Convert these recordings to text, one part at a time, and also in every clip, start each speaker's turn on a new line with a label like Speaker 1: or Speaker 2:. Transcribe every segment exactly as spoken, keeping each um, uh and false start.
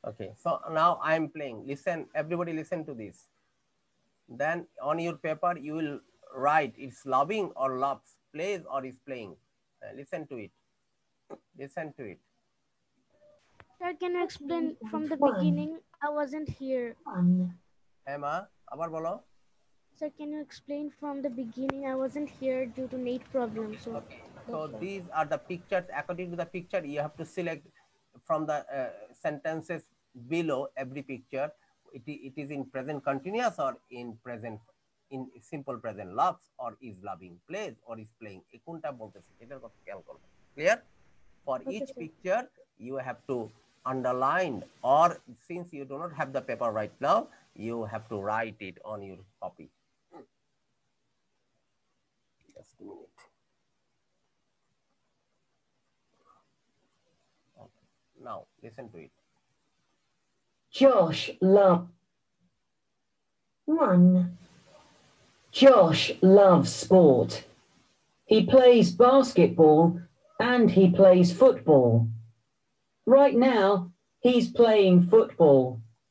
Speaker 1: Okay, so now I am playing. Listen, everybody listen to this. Then on your paper, you will write it's loving or loves, plays or is playing. Uh, listen to it. Listen to it.
Speaker 2: Sir, can you explain from the beginning? I wasn't here.
Speaker 1: Emma, abar bolo.
Speaker 2: Sir, can you explain from the beginning? I wasn't here due to net problem. So
Speaker 1: Okay, so
Speaker 2: that's why.
Speaker 1: these are the pictures. According to the picture, you have to select from the uh, sentences below every picture. It, it is in present continuous or in present, in simple present. Loves or is loving, plays or is playing. এ কোনটা বলতেছে এটার কথা খেয়াল করো। Clear? For
Speaker 2: Okay,
Speaker 1: each
Speaker 2: sir.
Speaker 1: picture, you have to underline, or since you do not have the paper right now, you have to write it on your copy. Just a minute. Okay. Now listen to it.
Speaker 3: Josh love one. Josh loves sport. He plays basketball and he plays football. Right now, he's playing football.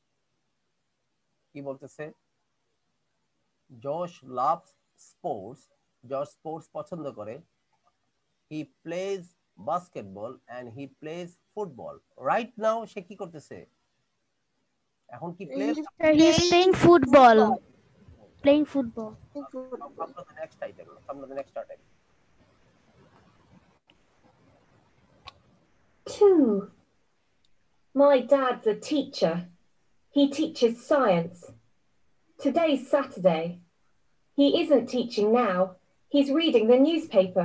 Speaker 1: কি বলতেছে? Josh loves sports. Josh sports পছন্দ করে. He plays basketball and he plays football. Right now সে কি করতেছে? এখন কি plays?
Speaker 2: Sir, he's playing football. Playing football.
Speaker 1: Come to the next item. Come to the next item.
Speaker 3: Two. My dad's a teacher. He teaches science. Today's Saturday. He isn't teaching now. He's reading the newspaper.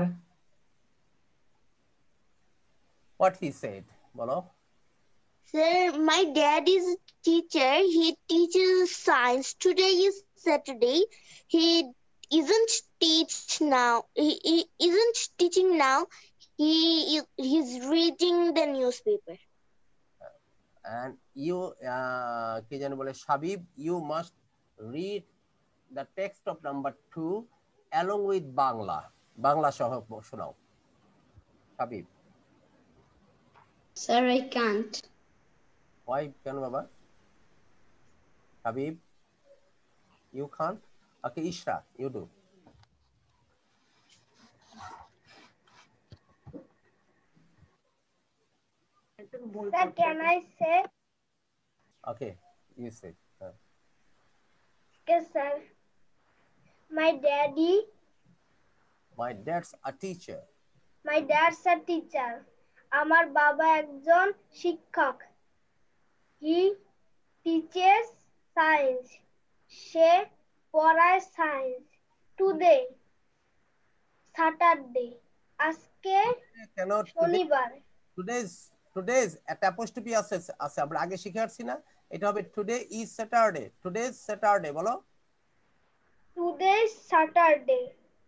Speaker 1: What he said, bolo.
Speaker 4: Sir, my dad is a teacher. He teaches science. Today is Saturday. He isn't teach now. He, he isn't teaching now. He he's reading the newspaper.
Speaker 1: And you, uh, কি যেন বলে Shabib, you must read the text of number two along with Bangla. Bangla সহ শোনাও। Shabib.
Speaker 4: Sir, I can't.
Speaker 1: Why কেন বাবা? Habib, you can't? Okay, Ishra, you do.
Speaker 5: Sir, can I say?
Speaker 1: Okay, you say. Uh,
Speaker 5: Yes, sir. My daddy,
Speaker 1: my dad's a teacher.
Speaker 5: my dad's a teacher. আমার বাবা একজন শিক্ষক। He teaches science. সে পড়ায় science. Today, Saturday. আজকে
Speaker 1: Cannot
Speaker 5: শনিবার।
Speaker 1: Today's today's একটা apostrophe আছে আছে আমরা আগে শিখে আসছি না, এটা হবে today is Saturday. Today's Saturday বলো।
Speaker 5: Today Saturday.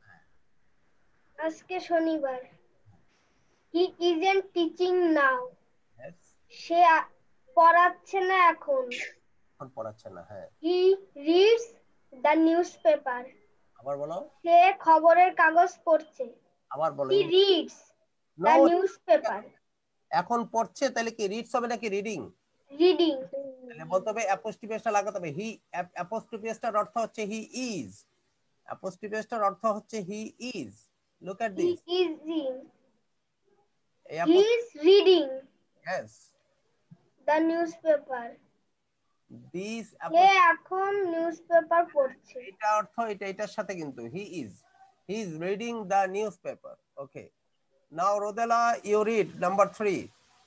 Speaker 5: আজকে শনিবার। He isn't teaching now.
Speaker 1: Yes.
Speaker 5: সে পড়াচ্ছে না এখন।
Speaker 1: এখন পড়াচ্ছে না, হ্যাঁ।
Speaker 5: He reads the newspaper.
Speaker 1: আবার বলো।
Speaker 5: সে খবরের কাগজ পড়ছে।
Speaker 1: আবার বলো।
Speaker 5: He reads the newspaper.
Speaker 1: এখন পড়ছে তাহলে কি রিডস হবে নাকি রিডিং?
Speaker 5: রিডিং।
Speaker 1: তাহলে বলতে হবে অ্যাপোস্ট্রোফিসটা লাগাতে হবে হি। অ্যাপোস্ট্রোফিসটার অর্থ হচ্ছে হি ইজ। অ্যাপোস্ট্রোফিসটার অর্থ হচ্ছে he is. Look at this.
Speaker 5: He is reading. He is reading.
Speaker 1: Yes.
Speaker 5: The newspaper.
Speaker 1: This
Speaker 5: সে এখন নিউজপেপার পড়ছে।
Speaker 1: এটা অর্থ এটা এটার সাথে কিন্তু he is. He is reading the newspaper. Okay. Now Rodela, you read number three.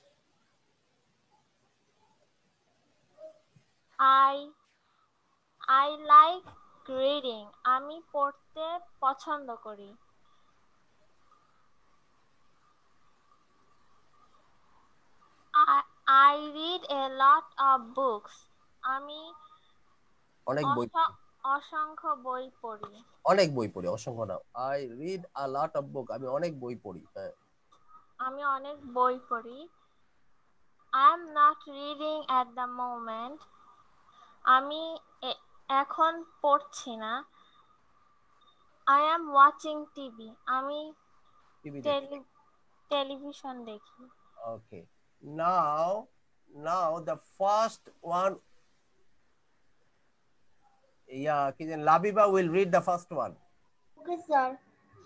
Speaker 6: I I like reading. আমি পড়তে পছন্দ করি। I I read a lot of books. আমি
Speaker 1: অনেক বই
Speaker 6: অসংখ্য বই পড়ি।
Speaker 1: অনেক বই পড়ি, অসংখ্য না। I read a lot of book. আমি অনেক বই পড়ি। হ্যাঁ।
Speaker 6: আমি অনেক বই পড়ি। I am not reading at the moment. আমি এখন পড়ছি না। I am watching T V. আমি টেলিভিশন দেখি।
Speaker 1: Okay. Now Now the first one, yeah, Labiba will read the first one.
Speaker 5: Okay, sir.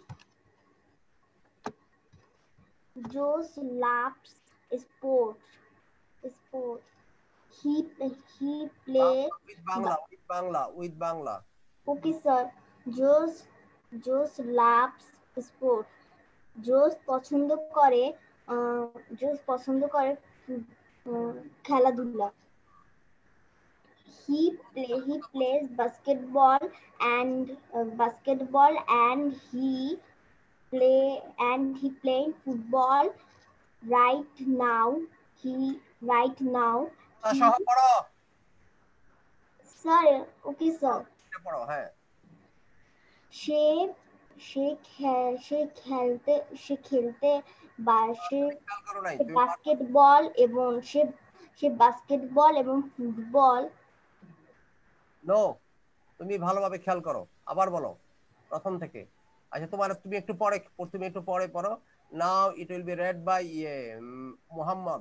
Speaker 5: Joe loves sport. Sport. He he plays.
Speaker 1: With Bangla, with Bangla, with Bangla.
Speaker 5: Okay, sir. Joe Joe loves sport. জোস পছন্দ করে জোস পছন্দ করে খেলাধুলা he play he plays basketball and uh, basketball and he play and he playing football right now he right now he, sir okay sir সে সে সে খেলতে সে খেলতে বা সে বাস্কেটবল এবং সে সে বাস্কেটবল এবং ফুটবল
Speaker 1: নো তুমি ভালোভাবে খেয়াল করো আবার বলো প্রথম থেকে আচ্ছা তোমার তুমি একটু পরে তুমি একটু পরে পড়ো now it will be read by ইয়ে মোহাম্মদ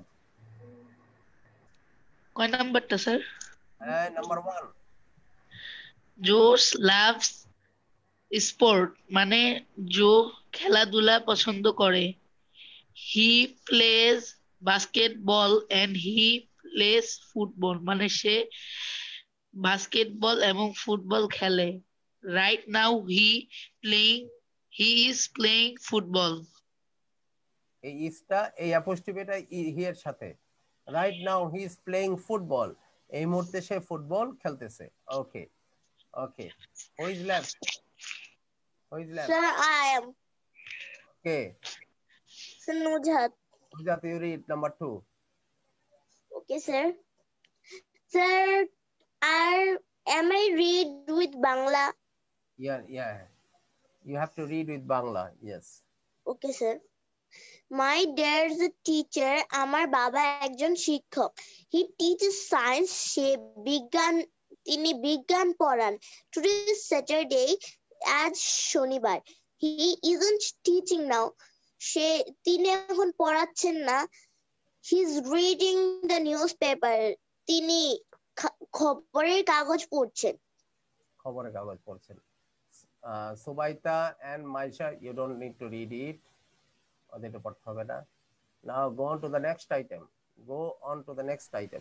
Speaker 7: কয় নাম্বারটা স্যার
Speaker 1: হ্যাঁ number one
Speaker 7: Jose loves sport মানে জো খেলাধুলা পছন্দ করে he plays basketball and he plays football মানে সে বাস্কেটবল এবং ফুটবল খেলে right now he playing he is playing football
Speaker 1: এই ইসটা এই অ্যাপোস্ট্রোফিটা হি এর সাথে right now he is playing football এই মুহূর্তে সে ফুটবল খেলতেছে okay okay who is left Who is left?
Speaker 4: Sir, I am.
Speaker 1: Okay.
Speaker 4: Sir, Nujhat.
Speaker 1: Nujhat, you read number two.
Speaker 4: Okay, sir. Sir, are, am I read with Bangla?
Speaker 1: Yeah, yeah. You have to read with Bangla, yes.
Speaker 4: Okay, sir. My dad's a teacher. Amar baba ekjon shiক্ষক. He teaches science. She began তিনি বিজ্ঞান পড়ান. Today is Saturday. আজ শনিবার he isn't teaching নাও সে তিনি এখন পড়াচ্ছেন না he is reading the newspaper তিনি খবরের কাগজ পড়ছেন
Speaker 1: খবরের কাগজ পড়ছেন Subaita and Maisha you don't need to read it ওদের তো পড়তে হবে না now go on to the next item go on to the next item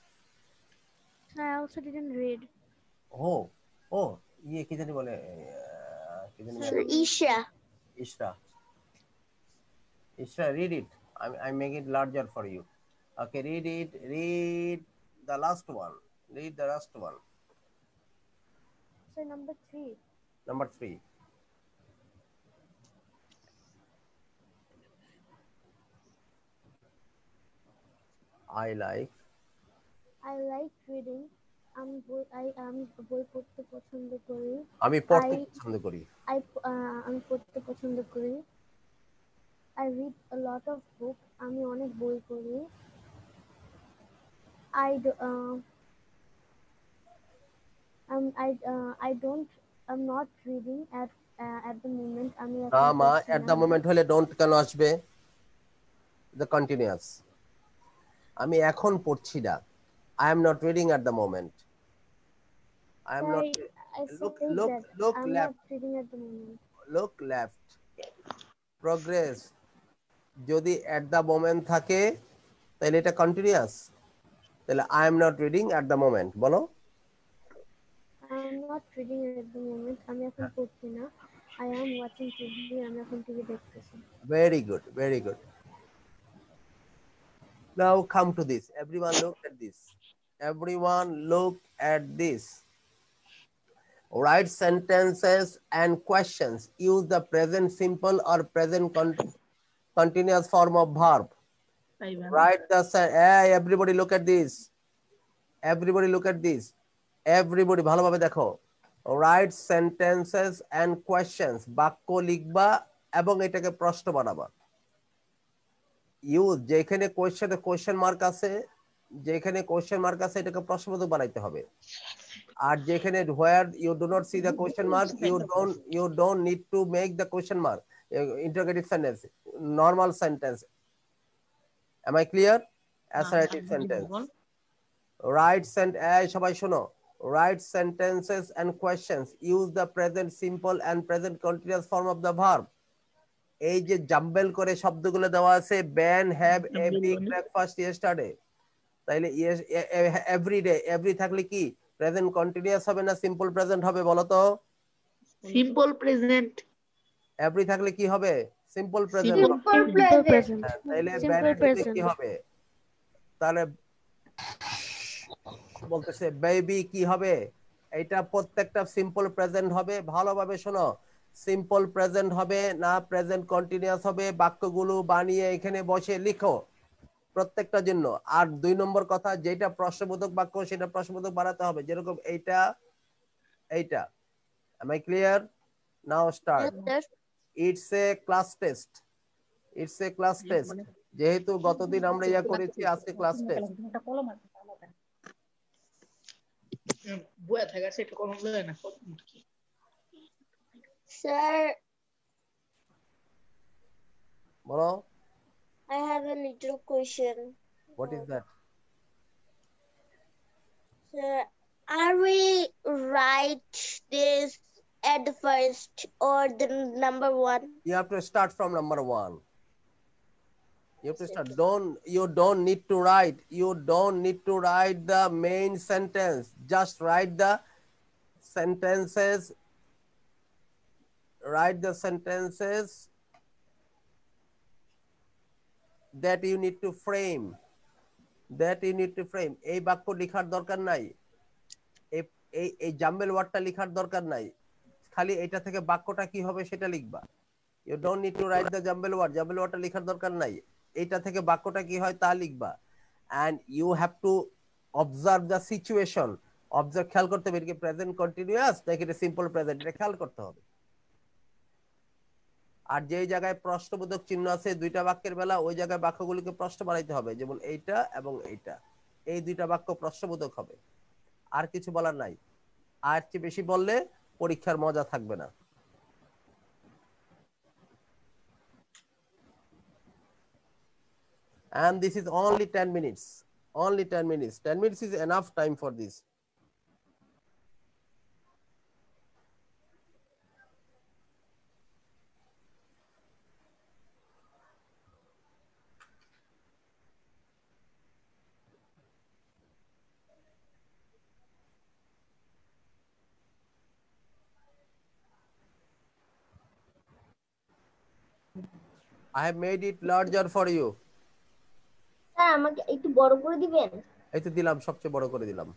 Speaker 2: I also didn't read.
Speaker 1: Oh, oh, ये किधर नहीं बोले किधर नहीं बोले
Speaker 4: Isha
Speaker 1: Isha Isha read it I I make it larger for you okay read it read the last one read the last one
Speaker 2: So number three
Speaker 1: number three I like
Speaker 2: I like reading আমি বই আমি বই পড়তে পছন্দ করি
Speaker 1: আমি পড়তে পছন্দ করি
Speaker 2: I আমি পড়তে পছন্দ করি I read a lot of books আমি অনেক বই পড়ি I uh, um, I uh, I don't I'm not reading at uh, at the moment আমি
Speaker 1: না মা at the moment হলে don't কেন আসবে the continuous আমি এখন পড়ছি না I am not reading at the moment I am not
Speaker 2: I
Speaker 1: look
Speaker 2: said
Speaker 1: look
Speaker 2: that
Speaker 1: look
Speaker 2: I'm
Speaker 1: left
Speaker 2: not reading at the moment
Speaker 1: look left progress যদি at the moment থাকে তাহলে এটা continuous তাহলে I am not reading at the moment বলো
Speaker 2: I am not reading at the moment আমি এখন পড়ছি না I am watching T V আমি এখন টিভি দেখতেছি
Speaker 1: very good very good now come to this everyone look at this everyone look at this write sentences and questions use the present simple or present con continuous form of verb write the hey, everybody look at this everybody look at this everybody ভালোভাবে দেখো write sentences and questions বাক্য লিখবা এবং এটাকে প্রশ্ন বানাবা use যেখানে কোশ্চেনে question mark আছে যেখানে কোশ্চেন মার্ক আছে এটাকে প্রশ্নবোধক বানাইতে হবে আর যেখানে where you do not see the question mark you don't you don't need to make the question mark interrogative sentence normal sentence am I clear assertive sentence. Write sent এই সবাই শোনো, write sentences and questions, use the present simple and present continuous form of the verb. এই যে jumble করে শব্দগুলো দেওয়া আছে, Ben have a big breakfast yesterday, তাইলে এভরি ডে, এভরি থাকলে কি প্রেজেন্ট কন্টিনিউয়াস হবে না সিম্পল প্রেজেন্ট হবে বলো তো?
Speaker 7: Simple present.
Speaker 1: এভরি থাকলে কি হবে? সিম্পল প্রেজেন্ট হবে।
Speaker 2: Simple present.
Speaker 1: তাইলে
Speaker 2: সিম্পল
Speaker 1: বেবিতে
Speaker 2: প্রেজেন্ট
Speaker 1: কি হবে? তাহলে বলতেছে বেবি কি হবে? এটা প্রত্যেকটা সিম্পল প্রেজেন্ট হবে। ভালোভাবে শোনো, সিম্পল প্রেজেন্ট হবে না প্রেজেন্ট কন্টিনিউয়াস হবে, বাক্যগুলো বানিয়ে এখানে বসে লিখো প্রত্যেকটার জন্য। আর দুই নম্বর কথা, যেটা প্রশ্নবোধক বাক্য সেটা প্রশ্নবোধক বানাতে হবে, যেরকম এইটা এইটা। Am I clear? Now start.
Speaker 4: Yes,
Speaker 1: It's a class test. It's a class test. যেহেতু গতদিন আমরা ইয়া করেছি, আজকে ক্লাস টেস্ট।
Speaker 4: sir,
Speaker 1: বলো।
Speaker 4: I have a little question.
Speaker 1: What is that?
Speaker 4: Sir, are we write this at the first or the number one?
Speaker 1: You have to start from number one. You have to start. Don't you don't need to write. You don't need to write the main sentence. Just write the sentences. Write the sentences that you need to frame. That you need to frame. এই বাক্য লেখার দরকার নাই, এই এই jumble ওয়ার্ডটা লেখার দরকার নাই, খালি এটা থেকে বাক্যটা কি হবে সেটা লিখবা। You don't need to write the jumble word. Jumble word টা লেখার দরকার নাই, এটা থেকে বাক্যটা কি হয় তা লিখবা। And you have to observe the situation. Observe, খেয়াল করতে হবে এটা প্রেজেন্ট কন্টিনিউয়াস নাকি এটা সিম্পল প্রেজেন্ট, এটা খেয়াল করতে হবে। আর যেই জায়গায় প্রশ্নবোধক চিহ্ন আছে দুইটা বাক্যের বেলা, ওই জায়গায় বাক্যগুলোকে প্রশ্ন বানাইতে হবে, যেমন এইটা এবং এইটা, এই দুইটা বাক্য প্রশ্নবোধক হবে। আর কিছু বলার নাই, আর চেয়ে বেশি বললে পরীক্ষার মজা থাকবে না। And this is only ten minutes. Only ten minutes. ten minutes is enough time for this. I have made it larger for you.
Speaker 5: Sir আমাকে একটু বড় করে দিবেন?
Speaker 1: এই তো দিলাম, সবচেয়ে বড় করে দিলাম।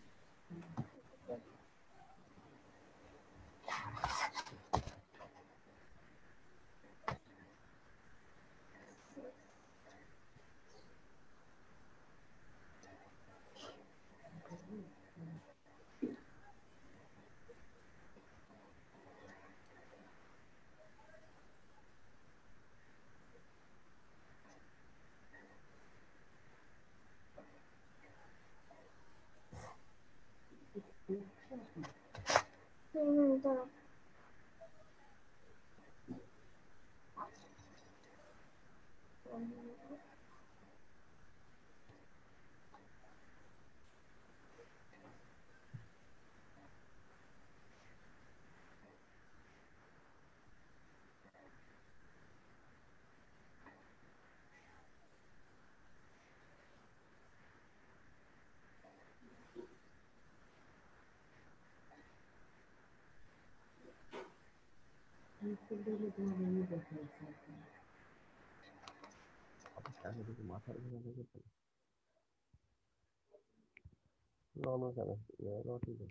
Speaker 5: হুম দাঁড়াও।
Speaker 1: No, no, no, yeah, not even.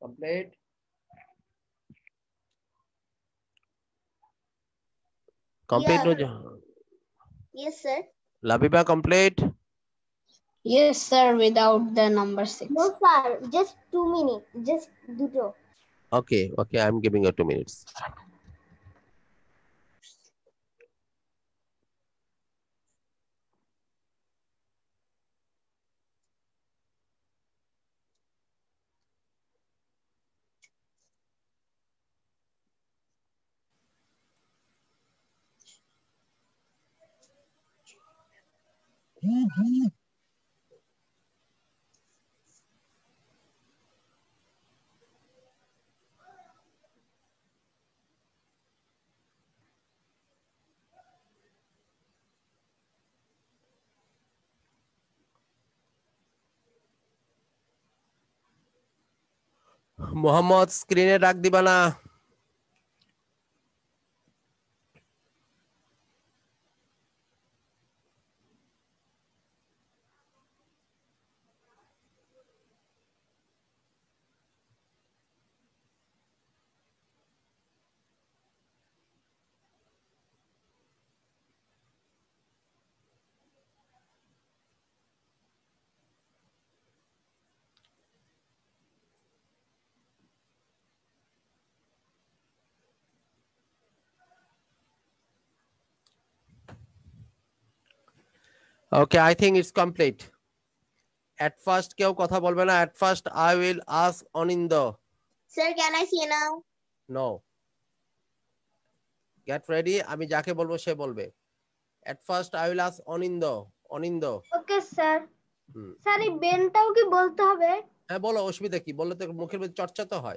Speaker 1: Complete. Complete.
Speaker 4: Yeah.
Speaker 1: No,
Speaker 4: Yes, sir.
Speaker 1: Labiba, complete.
Speaker 8: Yes, sir, without the number six.
Speaker 5: No, sir. Just two minutes. Just duto.
Speaker 1: Okay, okay, I'm giving you two minutes. Mohammad স্ক্রিনে ডাক দিবা না। Okay, I think it's complete. At first কেউ কথা বলবে না। At first I will ask Onindo.
Speaker 4: Sir, can I see now?
Speaker 1: No. Get ready. আমি যাকে বলবো সে বলবে। At first I will ask Onindo. Onindo.
Speaker 2: Okay sir
Speaker 1: hmm.
Speaker 2: Sir এই বেনটাও কি বলতে হবে?
Speaker 1: হ্যাঁ বলো, অসুবিধা কি? বললে তো মুখের মধ্যে চর্চা তো হয়।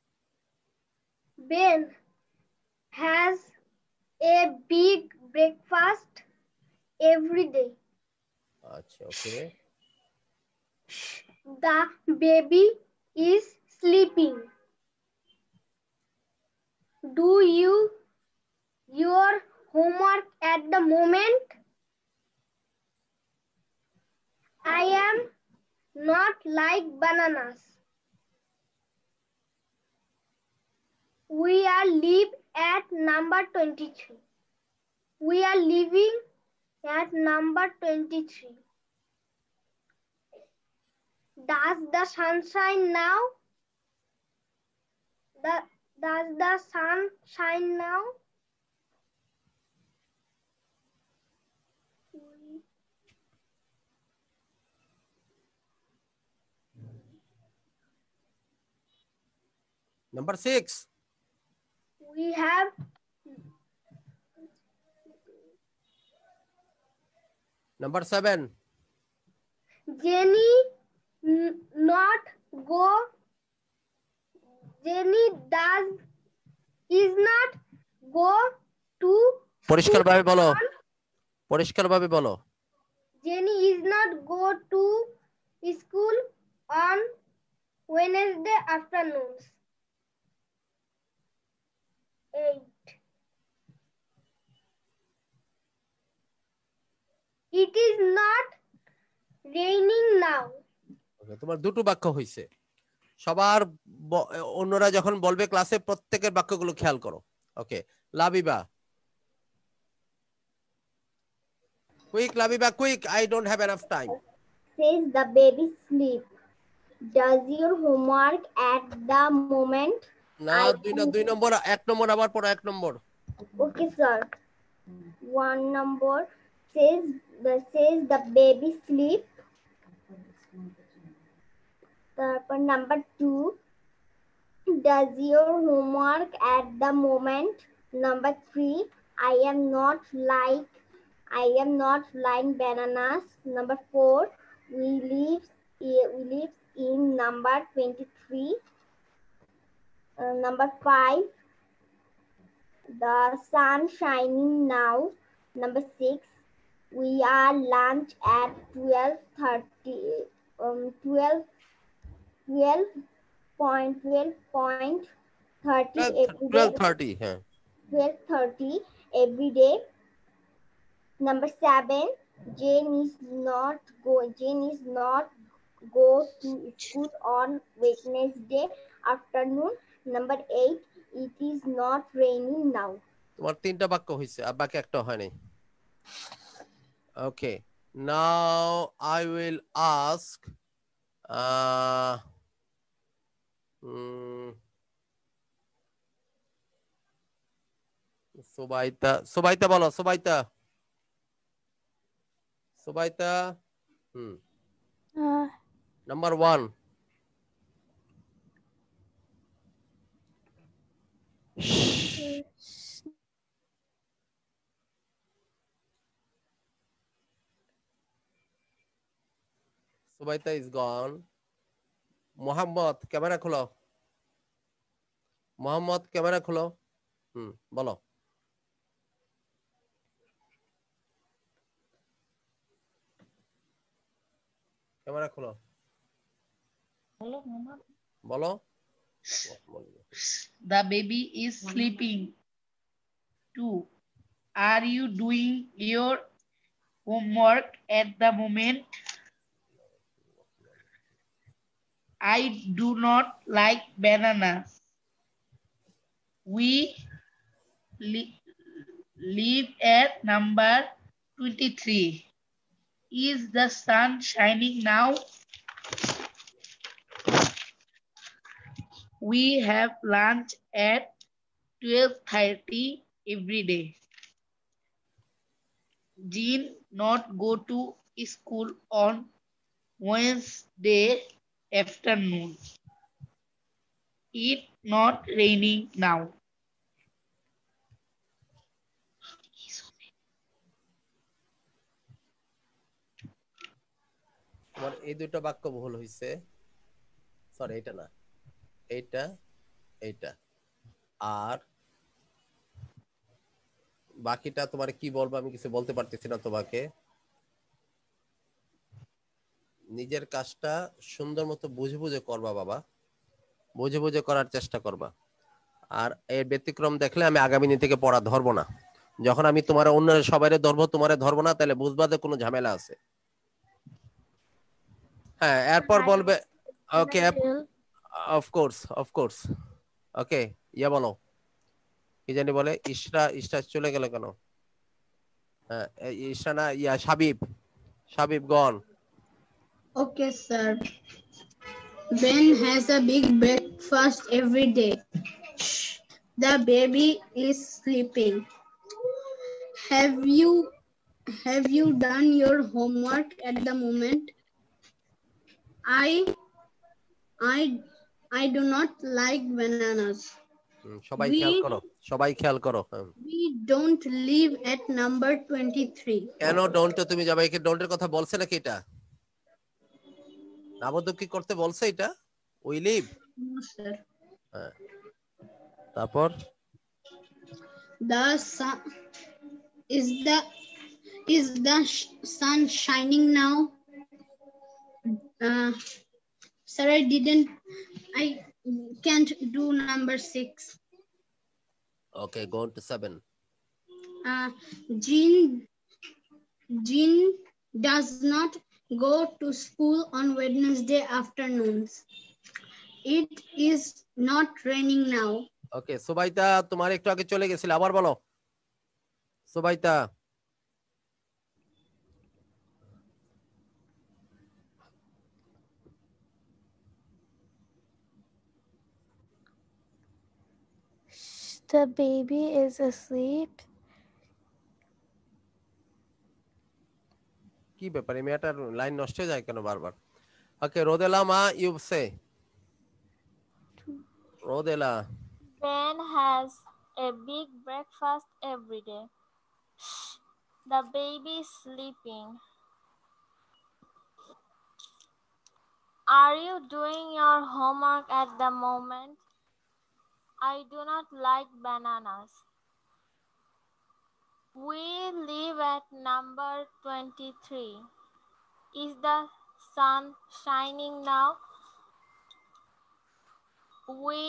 Speaker 2: Ben has a big breakfast every day.
Speaker 1: আচ্ছা, ওকে।
Speaker 2: The baby is sleeping. Do you your homework at the moment? I am not like bananas. We are live at number twenty-three. We are living at number twenty-three. Does the sun shine now? The, does the sun shine now? We,
Speaker 1: Number six.
Speaker 2: we have
Speaker 1: Number seven.
Speaker 2: Jenny n- not go. Jenny does is not go to
Speaker 1: পরিষ্কারভাবে
Speaker 2: school
Speaker 1: বলো।
Speaker 2: on
Speaker 1: পরিষ্কারভাবে বলো।
Speaker 2: Jenny is not go to school on Wednesday afternoons. Eight. It is not raining now.
Speaker 1: Okay, তোমার দুটো বাক্য হইছে। সবার অন্যরা যখন বলবে ক্লাসে প্রত্যেকের বাক্যগুলো খেয়াল করো। ওকে, Labiba. Quick, Labiba, quick. I don't have enough time.
Speaker 5: Says the baby sleep. Does your homework at the moment?
Speaker 1: না,
Speaker 5: I
Speaker 1: দুই না দুই নম্বর, এক নম্বর আবার পড়ো, এক নম্বর।
Speaker 5: Okay, sir. One number says the says the baby sleep. Then number two, does your homework at the moment? Number three, I am not like I am not like bananas. Number four, we live we live in number twenty-three. Uh, number five, the sun shining now. Number six, we are lunch at twelve thirty. Um, twelve, twelve point twelve point thirty every day.
Speaker 1: twelve thirty, হ্যাঁ।
Speaker 5: twelve thirty every day. Number seven, Jane is not go. Jane is not go to school on Wednesday afternoon. Number eight, it is not raining now.
Speaker 1: তোমার তিনটা বাক্য হয়েছে আর বাকি একটা হয় নাই। Okay, now I will ask uh, um, Subaita, Subaita bolo, Subaita. Subaita. Hmm.
Speaker 6: Uh,
Speaker 1: Number one. Subaita is gone. Muhammad, camera khulo. Muhammad, camera khulo. Hmm, bolo. Camera khulo.
Speaker 7: Bolo, Muhammad.
Speaker 1: Bolo.
Speaker 7: The baby is sleeping. Two. Are you doing your homework at the moment? I do not like bananas. We li live at number twenty-three. Is the sun shining now? We have lunch at twelve thirty every day. Jean not go to school on Wednesday afternoon. It not raining now.
Speaker 1: তোমার এই দুটো বাক্য ভুল হইছে। Sorry, এটা না, এইটা এইটা। আর বাকিটা তোমার কি বলবো আমি কিছু বলতে পারতেছি না তোমাকে। নিজের কাজটা সুন্দর মতো বুঝে বুঝে করবা বাবা, বুঝে বুঝে করার চেষ্টা করবা। আর এর ব্যতিক্রম দেখলে আমি আগামী দিন থেকে পড়া ধরবো না। যখন আমি তোমার অন্য সবাইরে ধরবো, তোমারে ধরবো না, তাহলে বুঝবা যে কোনো ঝামেলা আছে। হ্যাঁ, এরপর বলবে okay, of course of course okay. Yeah বলো, কি জানি বলে, ইশরা, ইশরা চলে গেল কেন? হ্যাঁ, ইশরা না, ইয়া শাবিব, শাবিব গন।
Speaker 8: Okay, sir. Ben has a big breakfast every day. The baby is sleeping. Have you have you done your homework at the moment? I I I do not like bananas.
Speaker 1: সবাই খেয়াল করো, সবাই খেয়াল করো।
Speaker 8: We don't live at number twenty-three.
Speaker 1: কেন don't তুমি সবাইকে ডোন্টের কথা বলছে নাকি? এটা নাবদ কি করতে বলছে? এটা উই লিভ।
Speaker 8: No, sir.
Speaker 1: হ্যাঁ, তারপর
Speaker 8: The sun is the is the sun shining now? Uh, sir, I didn't. I can't do number six.
Speaker 1: Okay, go on to seven.
Speaker 8: Uh, Jean Jean does not go to school on Wednesday afternoons. It is not raining now.
Speaker 1: Okay, Subaita, তোমার একটু আগে চলে গেছিল, আবার বলো Subaita.
Speaker 6: The baby is asleep.
Speaker 1: কি ব্যাপারে, মেয়েটার লাইন নষ্ট হয়ে যায় কেন বারবার? ওকে, রোদেলা মা, you say. Rodela.
Speaker 6: Ben has a big breakfast every day. The baby is sleeping. Are you doing your homework at the moment? I do not like bananas. We live at number twenty-three. Is the sun shining now? We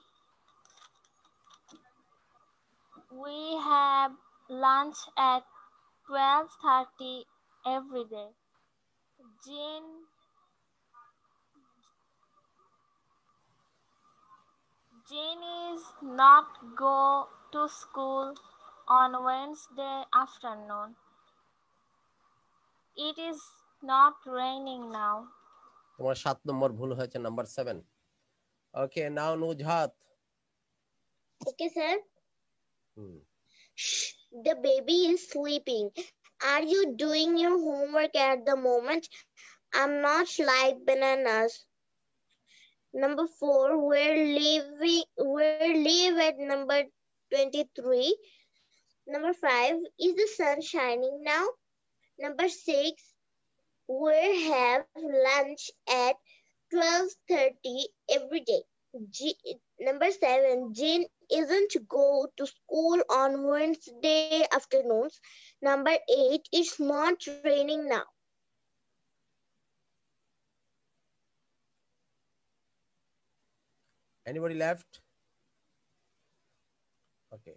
Speaker 6: we have lunch at twelve thirty every day. Jean Jane is not go to school on Wednesday afternoon. It is not raining now.
Speaker 1: তোমার সাত নম্বর ভুল হয়েছে, number seven. Okay, now Nuzhat.
Speaker 4: Okay, sir.
Speaker 1: Hmm
Speaker 4: Shh, the baby is sleeping. Are you doing your homework at the moment? I'm not like bananas. Number four, we're leaving. We're leave at number twenty-three. Number five, is the sun shining now? Number six, we have lunch at twelve thirty every day. G number seven, Jane isn't go to school on Wednesday afternoons. Number eight, it's not raining now.
Speaker 1: Anybody left? Okay.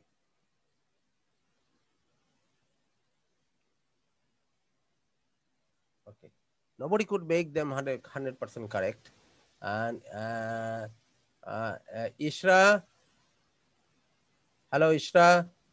Speaker 1: Okay. Nobody could make them one hundred percent correct. And uh, uh, uh, Ishra. Hello, Ishra.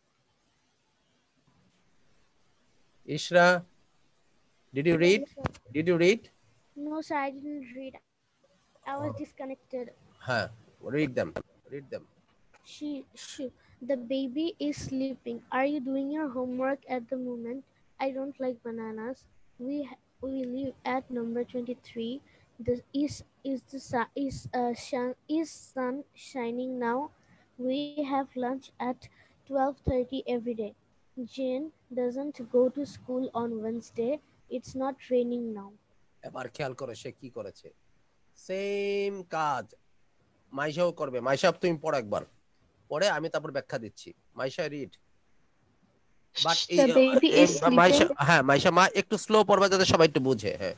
Speaker 1: Ishra, did you read?
Speaker 2: Yes, sir.
Speaker 1: Did you read?
Speaker 2: No, sir, I didn't read. I was disconnected.
Speaker 1: Huh. Read them. Read them.
Speaker 2: She, she, the baby is sleeping. Are you doing your homework at the moment? I don't like bananas. We we live at number twenty-three. The is is the sun is uh shun, is sun shining now? We have lunch at twelve thirty every day. Jane doesn't go to school on Wednesday. It's not raining now.
Speaker 1: এবার খেয়াল করো সে কি করেছে। Same কাজ মাইশাও করবে। মাইশা তুমি পড়ো একবার, পড়ে আমি তারপর ব্যাখ্যা দিচ্ছি। Maisha read. But
Speaker 9: The baby is
Speaker 1: Maisha,
Speaker 9: sleeping.
Speaker 1: হ্যাঁ মাইশা মা একটু স্লো পড়বা যাতে সবাই একটু বুঝে। হ্যাঁ,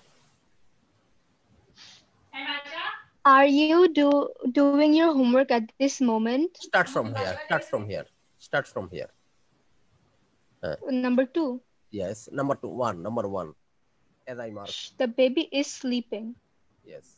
Speaker 9: Are you do doing your homework at this moment?
Speaker 1: start from here, start from here, start from here. Uh,
Speaker 9: Number two.
Speaker 1: Yes, number two, one, number one. As I mark.
Speaker 9: The baby is sleeping.
Speaker 1: Yes.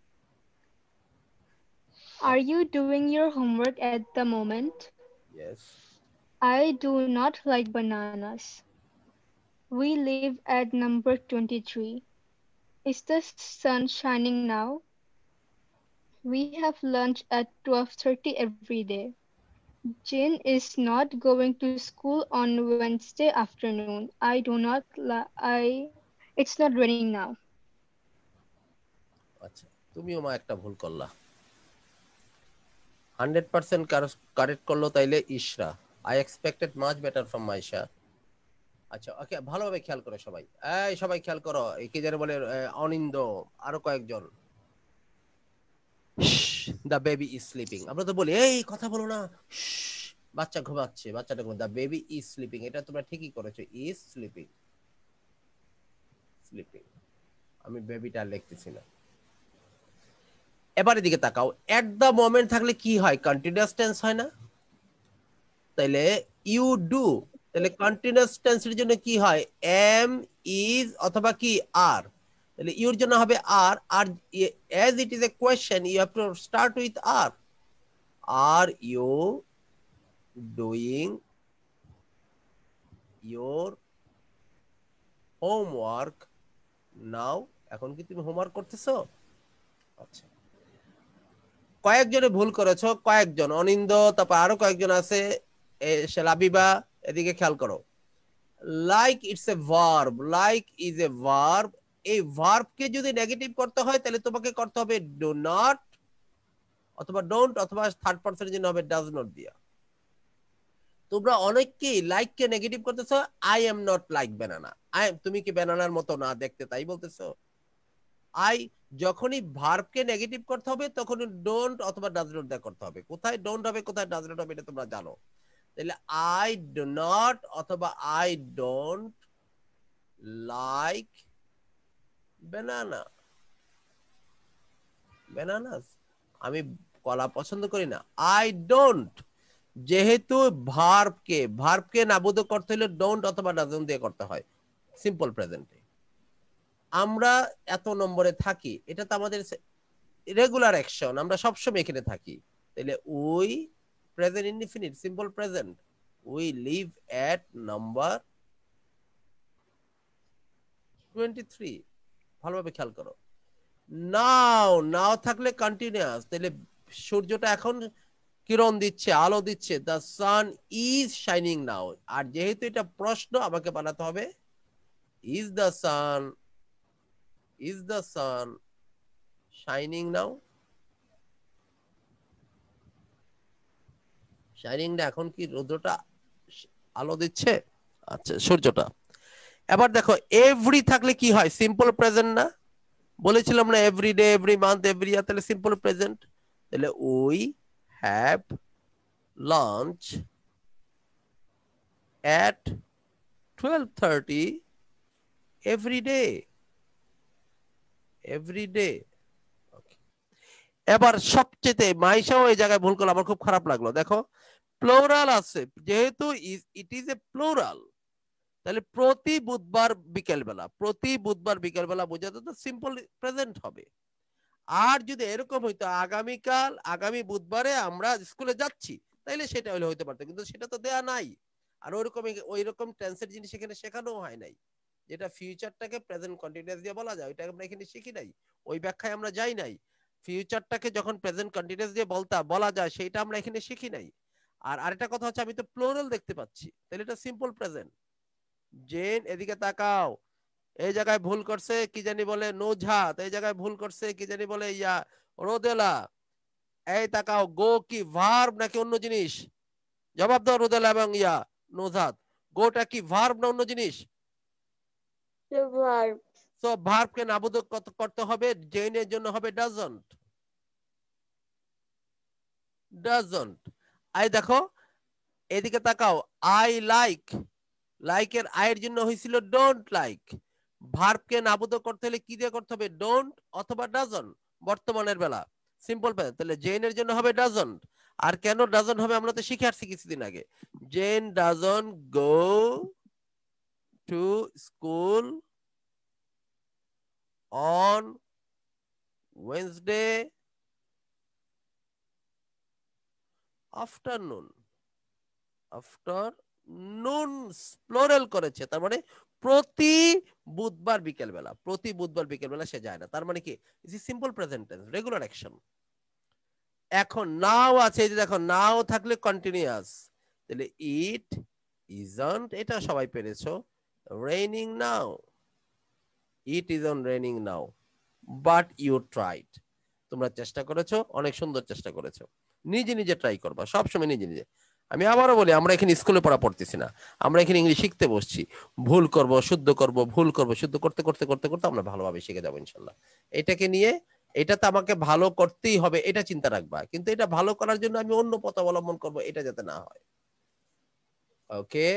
Speaker 9: Are you doing your homework at the moment?
Speaker 1: Yes.
Speaker 9: I do not like bananas. We live at number twenty-three. Is the sun shining now? We have lunch at twelve thirty every day. Jane is not going to school on Wednesday afternoon. I do not li- I it's not raining now.
Speaker 1: আচ্ছা, তুমিও মা একটা ভুল করলা। Hundred percent correct করলো তাইলে Ishra. I expected much better from Maisha. আচ্ছা, okay, ভালোভাবে খেয়াল করো সবাই। এই সবাই খেয়াল করো, এই কি যারা বলে অনিন্দ, আরো কয়েকজন। The baby is sleeping. আমরা তো বলি এই কথা বলো না, বাচ্চা ঘুমাচ্ছে, বাচ্চাটা ঘুমাচ্ছে। দ্য বেবি ইজ স্লিপিং, এটা তোমরা ঠিকই করেছো, ইজ স্লিপিং, স্লিপিং। আমি বেবিটা লিখতেছি না। এবারে দিকে তাকাও, এট দ্য মোমেন্ট থাকলে কি হয়? কন্টিনিউয়াস টেন্স হয় না? তাইলে ইউ ডু, তাহলে কন্টিনিউয়াস টেন্সের জন্য কি হয়? এম, ইজ অথবা কি আর। তাহলে ইউর জন্য হবে আর। আর as it is a question you have to start with are. Are you doing your homework now? এখন কি তুমি হোমওয়ার্ক করতেছো? আচ্ছা, কয়েকজনে ভুল করেছো, কয়েকজন, অনিন্দ, তারপর আরো কয়েকজন আছে, লাবিবা, এদিকে খেয়াল করো। Like it's a verb, like is a verb. এই ভার্বকে যদি নেগেটিভ করতে হয় তাহলে তোমাকে করতে হবে ডু নট অথবা ডোন্ট অথবা থার্ড পারসনের জন্য হবে ডাজ নট দিয়া। তোমরা অনেকেই লাইক কে নেগেটিভ করতেছো, I am not like banana. I am, তুমি কি ব্যানানার মতো না দেখতে, তাই বলতেছো। আই যখনই ভার্বকে নেগেটিভ করতে হবে তখন ডোন্ট অথবা ডাজ নট দিয়ে করতে হবে। কোথায় ডোন্ট হবে কোথায় ডাজ নট হবে এটা তোমরা জানো। তাহলে আই ডু নট অথবা I don't like banana, bananas, আমি কলা পছন্দ করি না। আই ডোন্ট, যেহেতু ভার্বকে ভার্বকে নাবুদ করতে হলে ডোন্ট অথবা ডাজন্ট দিয়ে করতে হয় সিম্পল প্রেজেন্টে। আমরা এত নম্বরে থাকি, এটা তো আমাদের রেগুলার অ্যাকশন, আমরা সবসময় এখানে থাকি। তাহলে we present indefinite simple present we live at number twenty-three ভালোভাবে খেয়াল করো নাও নাও থাকলে কন্টিনিউয়াস তাহলে সূর্যটা এখন কিরণ দিচ্ছে আলো দিচ্ছে the sun is shining now আর যেহেতু এটা প্রশ্ন আমাকে বানাতে হবে is the sun is the sun shining now shining না এখন কি রৌদ্রটা আলো দিচ্ছে আচ্ছা সূর্যটা এবার দেখো এভরি থাকলে কি হয় সিম্পল প্রেজেন্ট না বলেছিলাম না every day every month every year তাহলে সিম্পল প্রেজেন্ট তাহলে we have lunch at twelve thirty every day every day okay. এবার সবচেয়ে মাইশাও এই জায়গায় ভুল করলো আমার খুব খারাপ লাগলো দেখো প্লোরাল আছে যেহেতু ইট ইজ এ প্লোরাল তাহলে প্রতি বুধবার বিকেল বেলা প্রতি বুধবার বিকেল বেলা বোঝাতে তো সিম্পল প্রেজেন্ট হবে আর যদি এরকম হইতো আগামীকাল আগামী বুধবারে আমরা স্কুলে যাচ্ছি তাইলে সেটা হলে হইতে পারতো কিন্তু সেটা তো দেয়া নাই আর ওইরকম ওইরকম টেন্সের জিনিস এখানে শেখানো হয় নাই যেটা ফিউচারটাকে প্রেজেন্ট কন্টিনিউয়াস দিয়ে বলা যায় ওইটা আমরা এখানে শিখি নাই ওই ব্যাখ্যায় আমরা যাই নাই ফিউচারটাকে যখন প্রেজেন্ট কন্টিনিউয়াস দিয়ে বলতা বলা যায় সেটা আমরা এখানে শিখি নাই আর আরেকটা কথা হচ্ছে আমি তো প্লুরাল দেখতে পাচ্ছি তাহলে এটা সিম্পল প্রেজেন্ট জেন এদিকে তাকাও এই জায়গায় ভুল করছে কি জানি বলে নোঝাত এই জায়গায় ভুল করছে কি জানি বলে ইয়া রোদেলা এই তাকাও গো কি ভার্ব নাকি অন্য জিনিস জবাব দাও রোদেলা এবং ইয়া নোঝাত গোটা কি ভার্ব না অন্য জিনিস
Speaker 4: ভার্ব
Speaker 1: সো ভার্ব কে নাবুদ করতে হবে জেনের জন্য হবে ডাজন্ট ডাজন্ট আই দেখো এদিকে তাকাও আই লাইক লাইকের আয়ের জন্য হয়েছিল ডোন্ট লাইক ভার্বকে নাবুদ করতে হলে কি দিয়ে করতে হবে ডোন্ট অথবা ডাজন্ট বর্তমানের বেলা সিম্পল প্রেজেন্ট তাহলে জেনের জন্য হবে ডাজন্ট আর কেন ডাজন্ট হবে আমরা তো শিখে আসছি কিছুদিন আগে Jane doesn't go to school on Wednesday afternoon afternoon plural করেছে তার মানে প্রতি বুধবার বিকেল বেলা প্রতি বুধবার বিকেল বেলা সে যায় না তার মানে কি is simple present tense regular action এখন নাও আছে এই যে দেখো নাও থাকলে কন্টিনিউয়াস তাহলে ইট ইজন্ট এটা সবাই পেরেছো raining now it isn't raining now but you tried তোমরা চেষ্টা করেছো অনেক সুন্দর চেষ্টা করেছো নিজে নিজে ট্রাই করবা সবসময় নিজে নিজে আমি আবারও বলি আমরা এখানে স্কুলে পড়া পড়তেছি না আমরা এখানে ইংলিশ শিখতে বসছি ভুল করব শুদ্ধ করব ভুল করব শুদ্ধ করতে করতে করতে করতে আমরা ভালোভাবে শিখে যাবো ইনশাল্লাহ এটাকে নিয়ে এটাতে আমাকে ভালো করতেই হবে এটা চিন্তা রাখবা কিন্তু এটা ভালো করার জন্য আমি অন্য পথ অবলম্বন করব এটা যাতে না হয় ওকে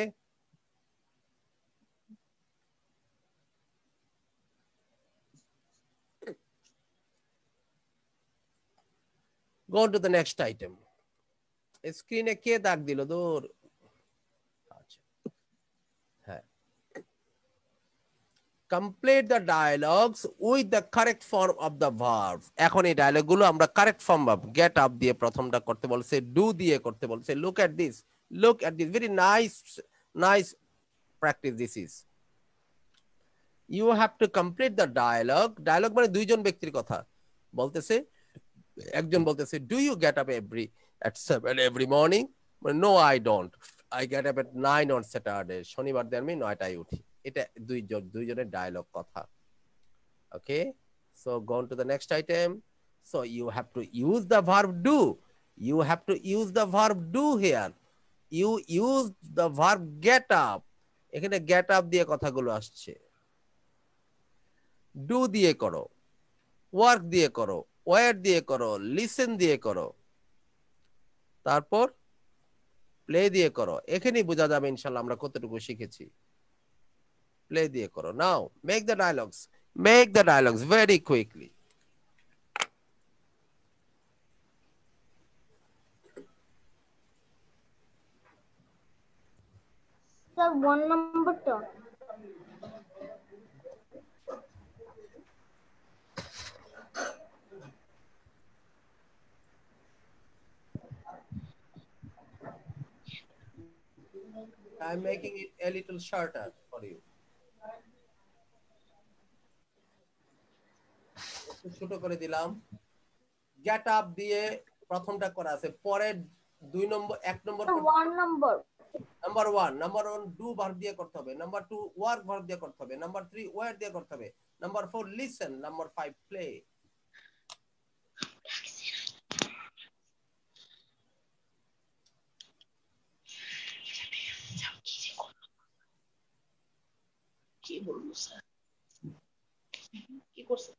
Speaker 1: go on to the next item স্ক্রিনে কে দাগ দিল দূর আচ্ছা হ্যাঁ complete the dialogues with the correct form of the verbs এখন এই ডায়লগ গুলো আমরা correct form verb get up দিয়ে প্রথমটা করতে বলছে do দিয়ে করতে বলছে look at this look at this very nice nice practice this is you have to complete the dialogue dialogue মানে দুইজন ব্যক্তির কথা বলতেছে একজন বলতেছে do you get up every at seven every morning no I don't I get up at nine on Saturday শনিবার দিন আমি নয়টায় উঠি এটা দুইজন দুইজনের ডায়লগ কথা okay so go on to the next item so you have to use the verb do you have to use the verb do here you use the verb get up এখানে get up দিয়ে কথাগুলো আসছে do দিয়ে করো work দিয়ে করো wear দিয়ে করো listen দিয়ে করো তারপর প্লে দিয়ে করো এখানেই বোঝা যাবে ইনশাআল্লাহ আমরা কতটুকু শিখেছি প্লে দিয়ে করো now make the dialogues make the dialogues very quickly
Speaker 5: Sir, one number turn.
Speaker 1: I'm making it a little shorter for you. একটু ছোট করে দিলাম। Get up দিয়ে প্রথমটা করা আছে, পরে দুই নম্বর এক নম্বর
Speaker 5: one number
Speaker 1: number one number one do verb দিয়ে করতে হবে, নাম্বার টু ওয়ার্ক ভার্ব দিয়ে করতে হবে, নাম্বার থ্রি ওয়ার দিয়ে করতে হবে, number four listen, number five play.
Speaker 7: কি বলবো স্যার, কি করছে?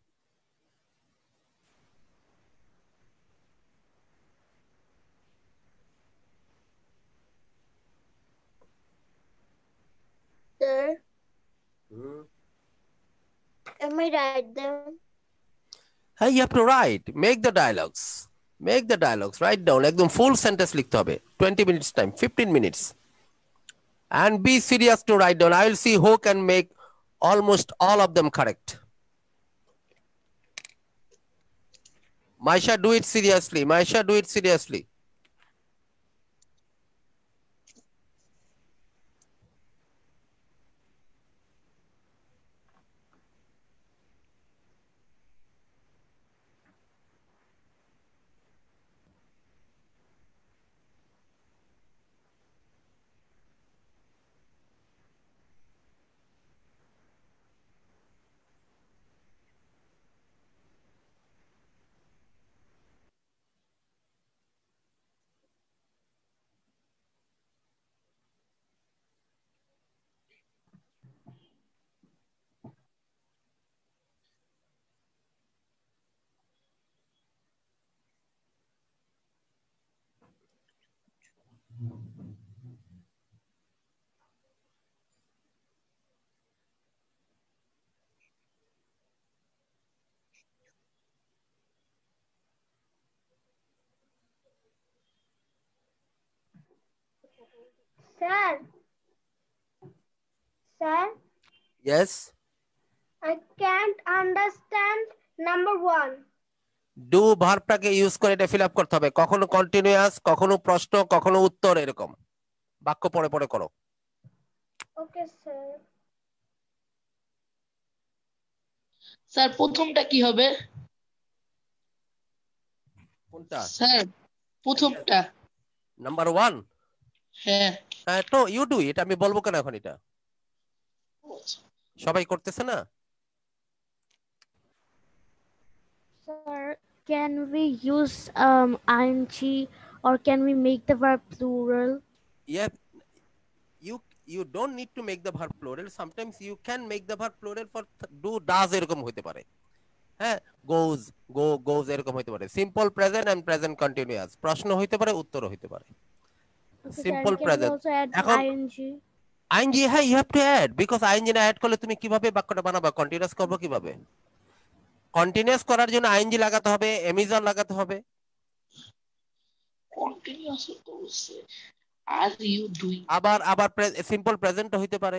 Speaker 4: Sir,
Speaker 1: Hmm.
Speaker 4: am I right then?
Speaker 1: Hey, you have to write, make the dialogues, make the dialogues, write down, একদম full sentence লিখতে হবে, twenty minutes time, fifteen minutes, and be serious to write down. I will see who can make almost all of them correct. Maisha, do it seriously. Maisha, do it seriously.
Speaker 5: Sir, sir,
Speaker 1: Yes.
Speaker 5: I can't understand number one.
Speaker 1: Do ভার্বটাকে use করে এটা fill up করতে হবে, কখনো continuous, কখনো প্রশ্ন, কখনো উত্তর, এরকম বাক্য পড়ে পড়ে করো।
Speaker 5: Okay, sir.
Speaker 7: স্যার প্রথমটা কি হবে?
Speaker 1: কোনটা
Speaker 7: স্যার প্রথমটা
Speaker 1: নাম্বার ওয়ান?
Speaker 7: হ্যাঁ
Speaker 1: হ্যাঁ, তো ইউ ডু ইট, আমি বলবো কেন এখন? এটা সবাই করতেছে না?
Speaker 2: Sir, can we use um ing or can we make the verb plural?
Speaker 1: Yeah, you you don't need to make the verb plural. Sometimes you can make the verb plural for do, does এরকম হতে পারে, হ্যাঁ, goes, go, goes এরকম হতে পারে। Simple present and present continuous, প্রশ্ন হইতে পারে, উত্তর হইতে পারে।
Speaker 2: Okay, sir,
Speaker 1: simple
Speaker 2: and can we
Speaker 1: present.
Speaker 2: also add
Speaker 1: এখন
Speaker 2: ing?
Speaker 1: আইএনজি, হ্যাঁ, you have to add, because ING না অ্যাড করলে তুমি কিভাবে বাক্যটা বানাবা? কন্টিনিউয়াস করবো কিভাবে? কন্টিনিউয়াস করার জন্য আইএনজি লাগাতে হবে, এমিজন লাগাতে হবে।
Speaker 7: কন্টিনিউয়াস তো বলছে, আর ইউ ডুইং,
Speaker 1: আবার আবার সিম্পল প্রেজেন্ট হইতে পারে।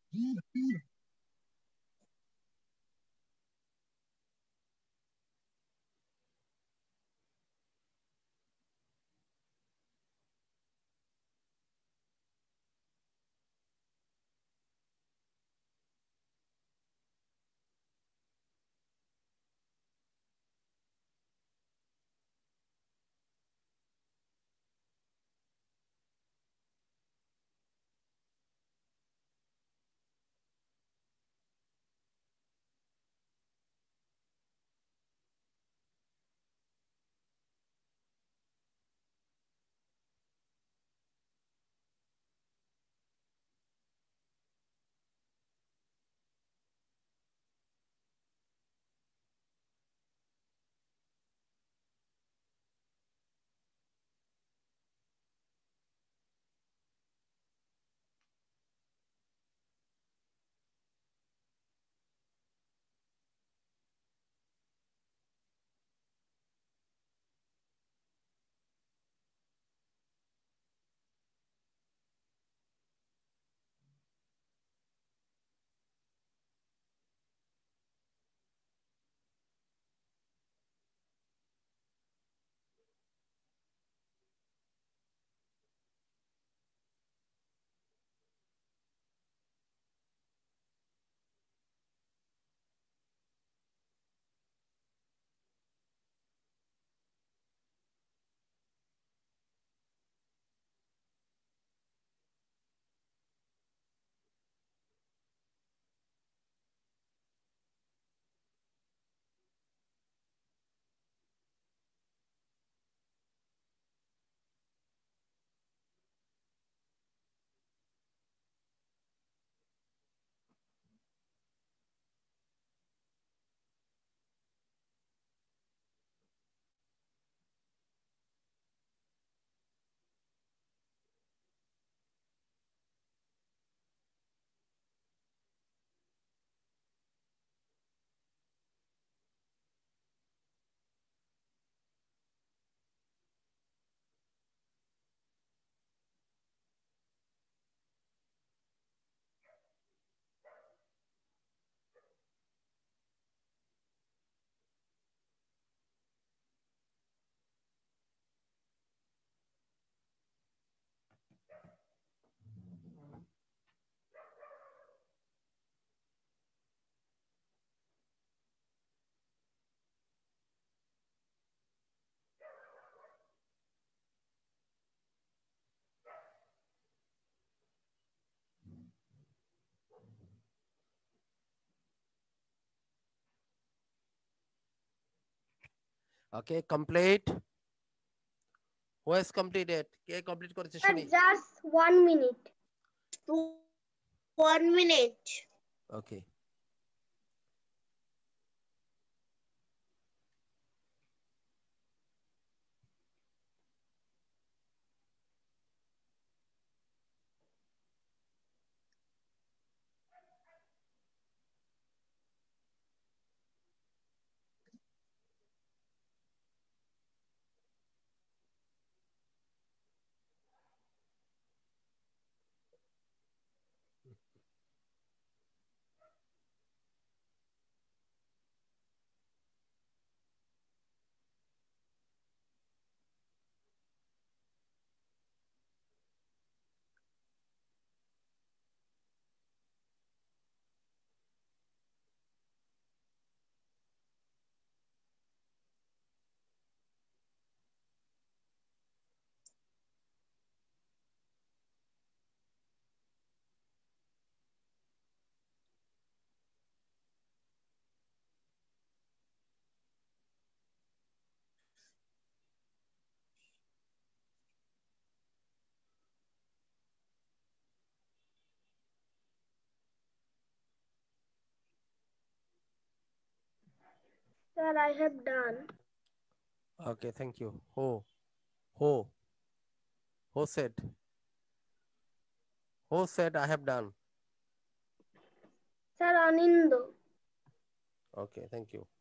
Speaker 1: Okay, complete. Who has completed? K complete করেছে
Speaker 5: Sir,
Speaker 1: শুনি?
Speaker 5: just one minute.
Speaker 4: One minute.
Speaker 1: Okay.
Speaker 5: Sir, I have done.
Speaker 1: Okay, thank you. Who? Who? Who said? Who said I have done?
Speaker 5: Sir, Anindo.
Speaker 1: Okay, thank you.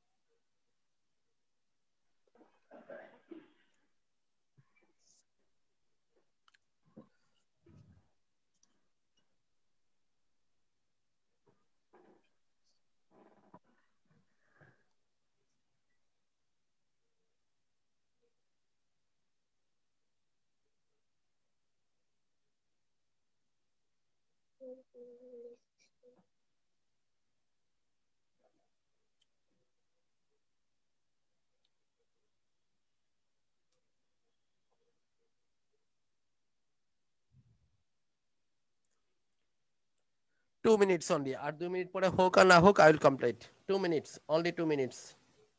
Speaker 1: Two minutes only. At two minutes pore hook or na hook, I will complete. Two minutes. Only two minutes.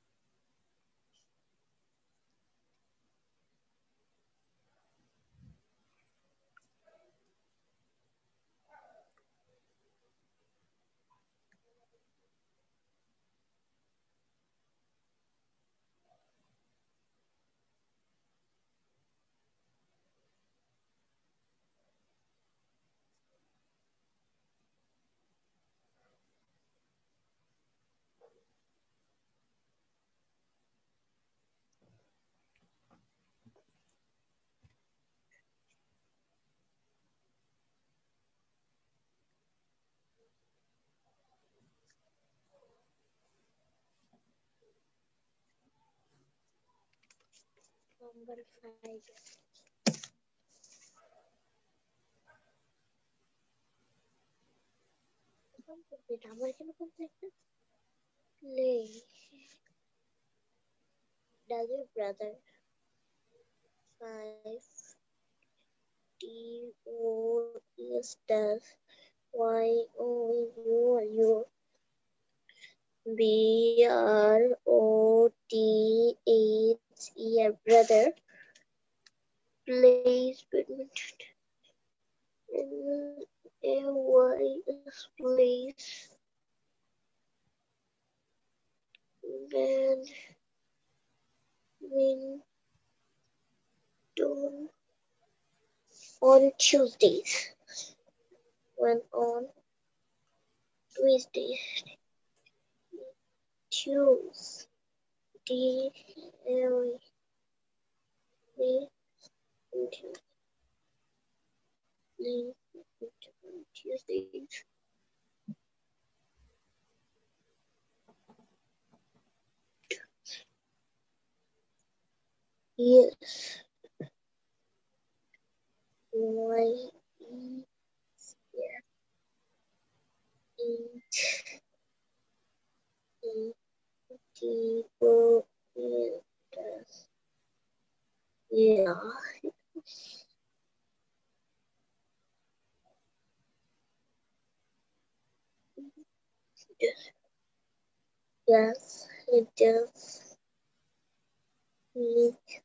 Speaker 5: Number five. আমার এখানে কোন একটা play. Does your brother five T O S does Y O U U B R O T H E your brother plays badminton. L Y S plays badminton on Tuesdays. When on Tuesdays. Tuesday. Tuesdays. Yes. Why is there eight people in this? Yeah. Yes, it does. He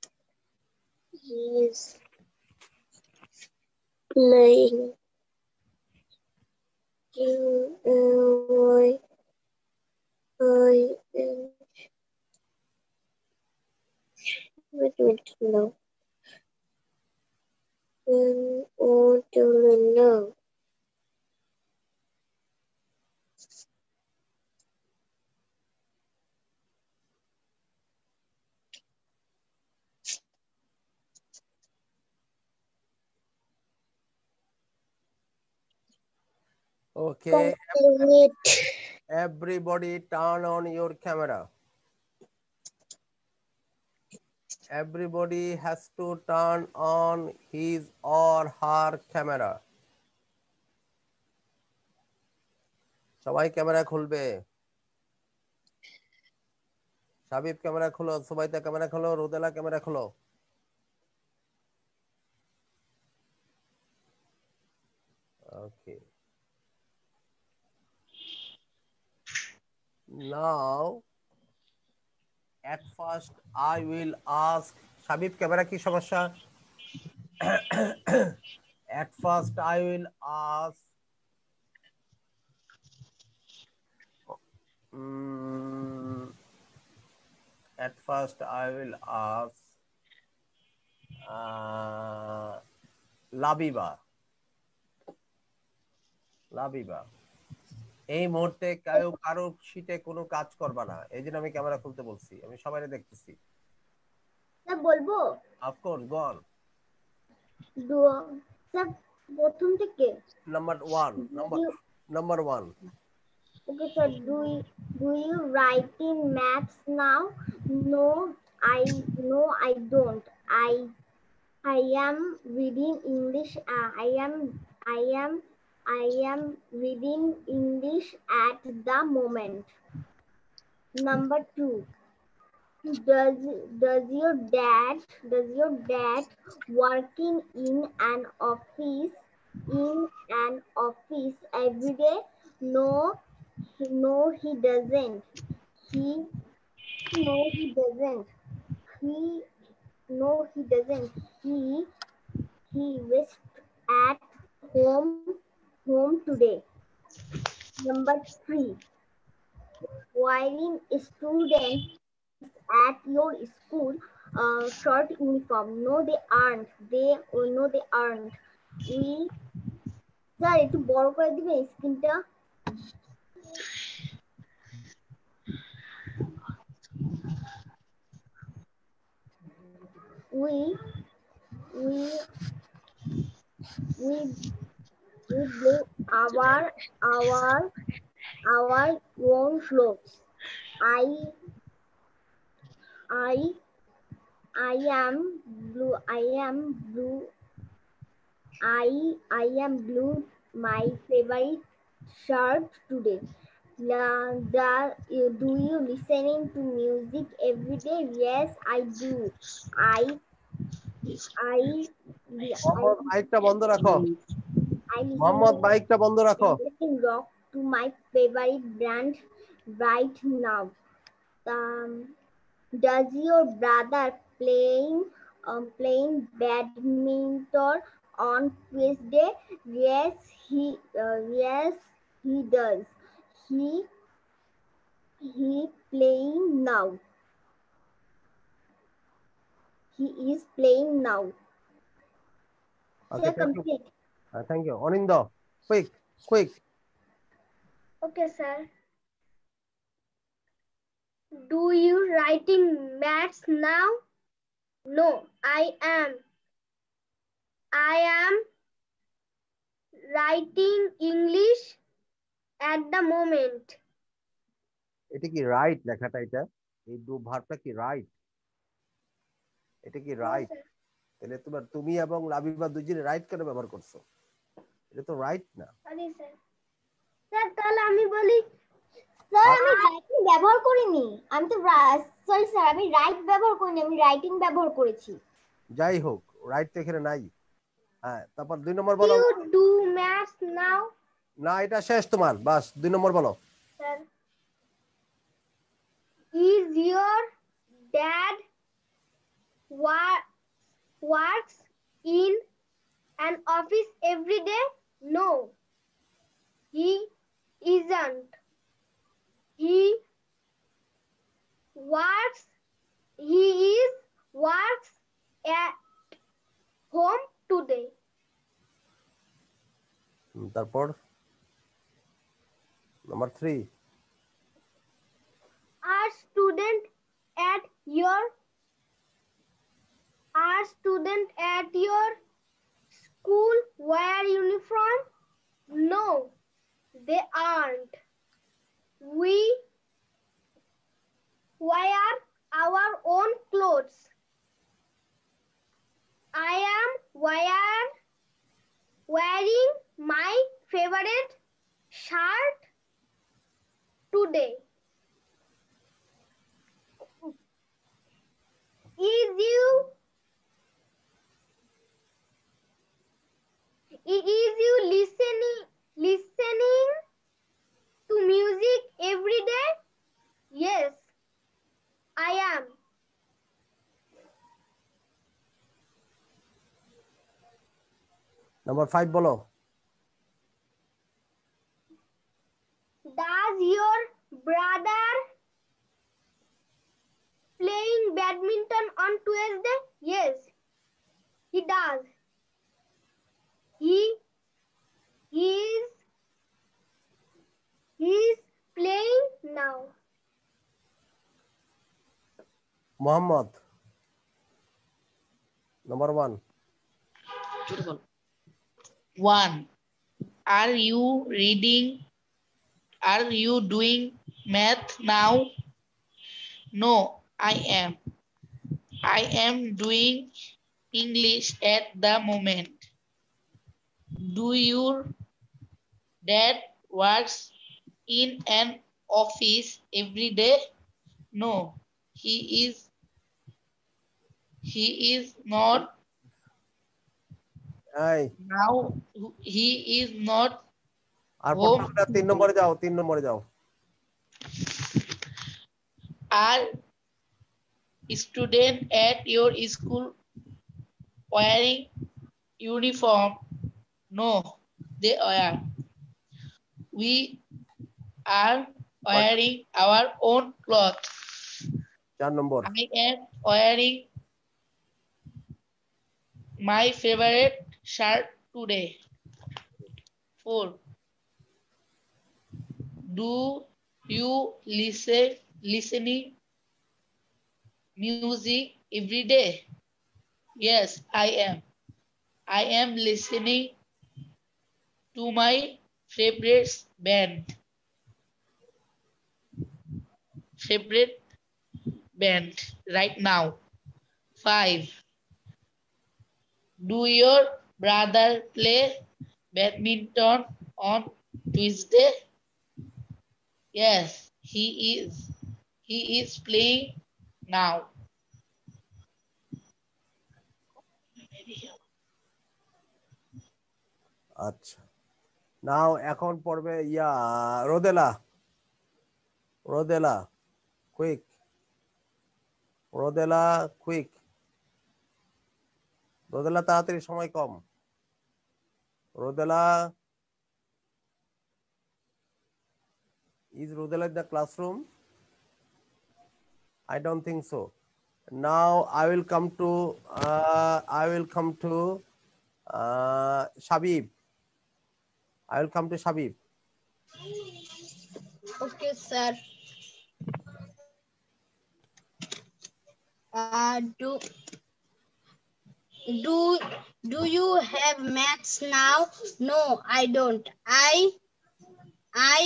Speaker 5: is playing Q L Y I N. Wait a minute, no. N O W no.
Speaker 1: Okay.
Speaker 5: Complete.
Speaker 1: Everybody turn on your camera. Everybody has to turn on his or her camera. সবাই camera খুলবে। Sabib camera খোলো, Subaita camera খোলো, Rodela camera খোলো। Okay. Now, at first I will ask, Sabib camera কি সমস্যা? At first I will ask um, at first I will ask uh, Labiba Labiba এই মুহূর্তে কেউ কারো শীটে কোনো কাজ করবা না, এই জন্য আমি ক্যামেরা খুলতে বলছি, আমি সবাইকে দেখতেছি।
Speaker 5: স্যার বলবো?
Speaker 1: Of course, go on.
Speaker 5: Sir প্রথম থেকে
Speaker 1: Number one, number number one.
Speaker 5: Okay, sir. Do you, do you write in maths now? No, I no, I don't. I I am reading English. Uh, I am I am I am reading English at the moment. Number two. Does does your dad does your dad working in an office in an office every day? No, he- no, he doesn't. He no, he doesn't. He no, he doesn't. He he rests at home home today. Number three. While in students at your school uh, short uniform. No, they aren't. They oh, no, they aren't. We sir একটু বড় করে দিবেন স্ক্রিনটা we we we we blue our our our own clothes. I I I am blue. I am blue. I I am blue. My favorite shirt today. La, the, uh, do you listening to music every day? Yes, I do. I I I
Speaker 1: Mohammad মাইকটা বন্ধ রাখো
Speaker 5: I listen
Speaker 1: Mohammad মাইকটা বন্ধ রাখো
Speaker 5: listen rock to my favorite band right now. Um, does your brother playing um, playing badminton on Tuesday? Yes, he uh, yes he does. He he playing now. He is playing now.
Speaker 1: Okay,
Speaker 5: Sir,
Speaker 1: thank you.
Speaker 5: complete.
Speaker 1: Uh, thank you. Onindo, quick, quick.
Speaker 5: Okay, sir. Do you writing maths now? No, I am. I am writing English at the moment.
Speaker 1: এটা কি right লেখাটা এটা এই দু ভার্বটা কি right এটা কি right তাহলে তোমার তুমি এবং লাবিবা দুজনে রাইট কেন ব্যবহার করছো এটা তো রাইট না
Speaker 5: সরি স্যার স্যার তাহলে আমি বলি স্যার আমি রাইটিং ব্যবহার করিনি আমি তো সরি স্যার আমি রাইট ব্যবহার করিনি আমি রাইটিং ব্যবহার করেছি
Speaker 1: যাই হোক রাইট তো এখানে নাই হ্যাঁ তারপর দুই নম্বর বলো
Speaker 5: ইউ ডু ম্যাথস নাও
Speaker 1: না এটা শেষ তোমার বাস দুই নম্বর বলো
Speaker 5: sir is your dad works in an office every day? No, he isn't. He works. He is works at home today.
Speaker 1: তারপর number three.
Speaker 5: Are student at your Are student at your school wear uniform? No, they aren't. We wear our own clothes. I am wear, wearing my favorite shirt today. Is you Is you listening listening to music every day? Yes, I am.
Speaker 1: Number five বলো
Speaker 5: Does your brother playing badminton on Tuesday? Yes, he does. He is he's playing now.
Speaker 1: Muhammad. Number one.
Speaker 7: One. Are you reading? Are you doing math now? No, I am. I am doing English at the moment. Do your dad works in an office every day? No, he is he is not
Speaker 1: এই
Speaker 7: now he is not
Speaker 1: আর
Speaker 7: home
Speaker 1: পড়তে হবে না, তিন নম্বরে যাও, তিন নম্বরে যাও।
Speaker 7: are student at your school wearing uniform? No, they are. We are wearing our own clothes.
Speaker 1: চার নম্বর।
Speaker 7: I am wearing my favorite shirt today. Four. Do you listen listening music every day? Yes, I am. I am listening to my favorite band. Favorite band right now. Five. Do your brother play badminton on Tuesday? Yes, he is. He is playing now.
Speaker 1: আচ্ছা, নাও এখন পড়বে ইয়া রোদেলা। রোদেলা quick, রোদেলা quick, রোদেলা তাড়াতাড়ি, সময় কম। রোদেলা, is Rodela in the classroom? I don't think so. Now I will come to uh, I will come to uh, Shabib. I will come to Shabib.
Speaker 8: Okay, sir. Uh, do do do you have maths now? No, I don't. I I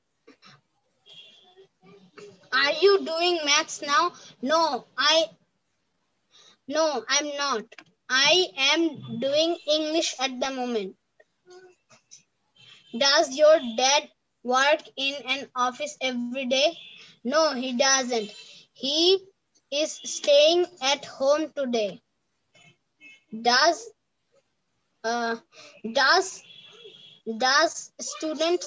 Speaker 8: are you doing maths now? No, I no, I'm not. I am doing English at the moment. Does your dad work in an office every day? No, he doesn't. He is staying at home today. Does uh, does does students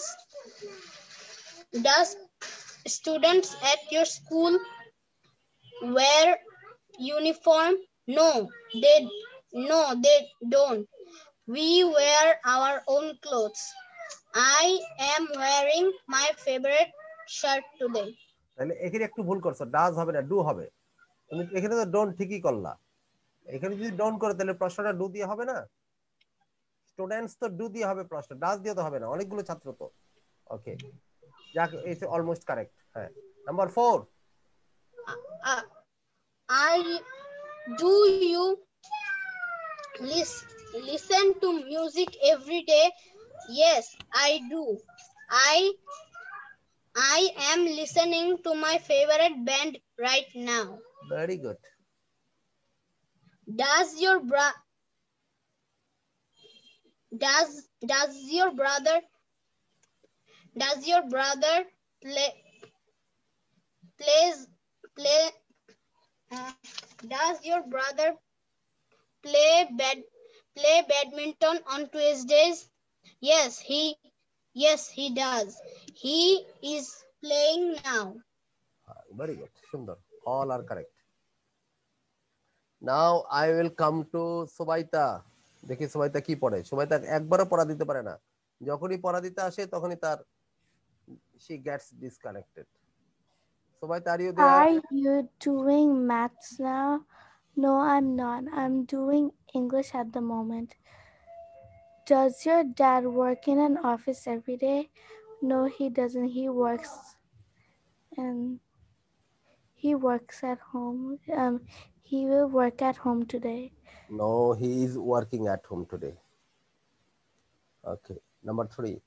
Speaker 8: does students at your school wear uniform? No, they no they don't. We wear our own clothes. I am wearing my favorite shirt today.
Speaker 1: তাহলে এখানে একটু ভুল করছো, does হবে না, do হবে। তুমি এখানে তো ডোন্ট ঠিকই করলা। এখানে যদি ডোন্ট করে তাহলে প্রশ্নটা ডু দিয়ে হবে না। স্টুডেন্টস তো ডু দিয়ে হবে, প্রশ্ন ডাজ দিয়ে তো হবে না, অনেকগুলো ছাত্র তো। ওকে, যাক, ইটস অলমোস্ট কারেক্ট। হ্যাঁ, number four.
Speaker 8: Uh, I do you lis- listen to music every day? Yes, I do. I I am listening to my favorite band right now.
Speaker 1: Very good.
Speaker 8: Does your bro does does your brother does your brother play plays play uh, does your brother play bad play badminton on Tuesdays? Yes, he yes he does. He is playing now.
Speaker 1: Very good. Sundar. All are correct. Now I will come to Subaita. দেখি সুবাইতা কি পড়ে। সুবাইতা একবারও পড়া দিতে পারে না, যখনই পড়া দিতে আসে তখনই তার she gets disconnected. Subaita, are you there?
Speaker 10: Are you doing maths now? No, I'm not. I'm doing English at the moment. Does your dad work in an office every day? No, he doesn't. He works and he works at home. Um, he will work at home today.
Speaker 1: No, he is working at home today. Okay, number three.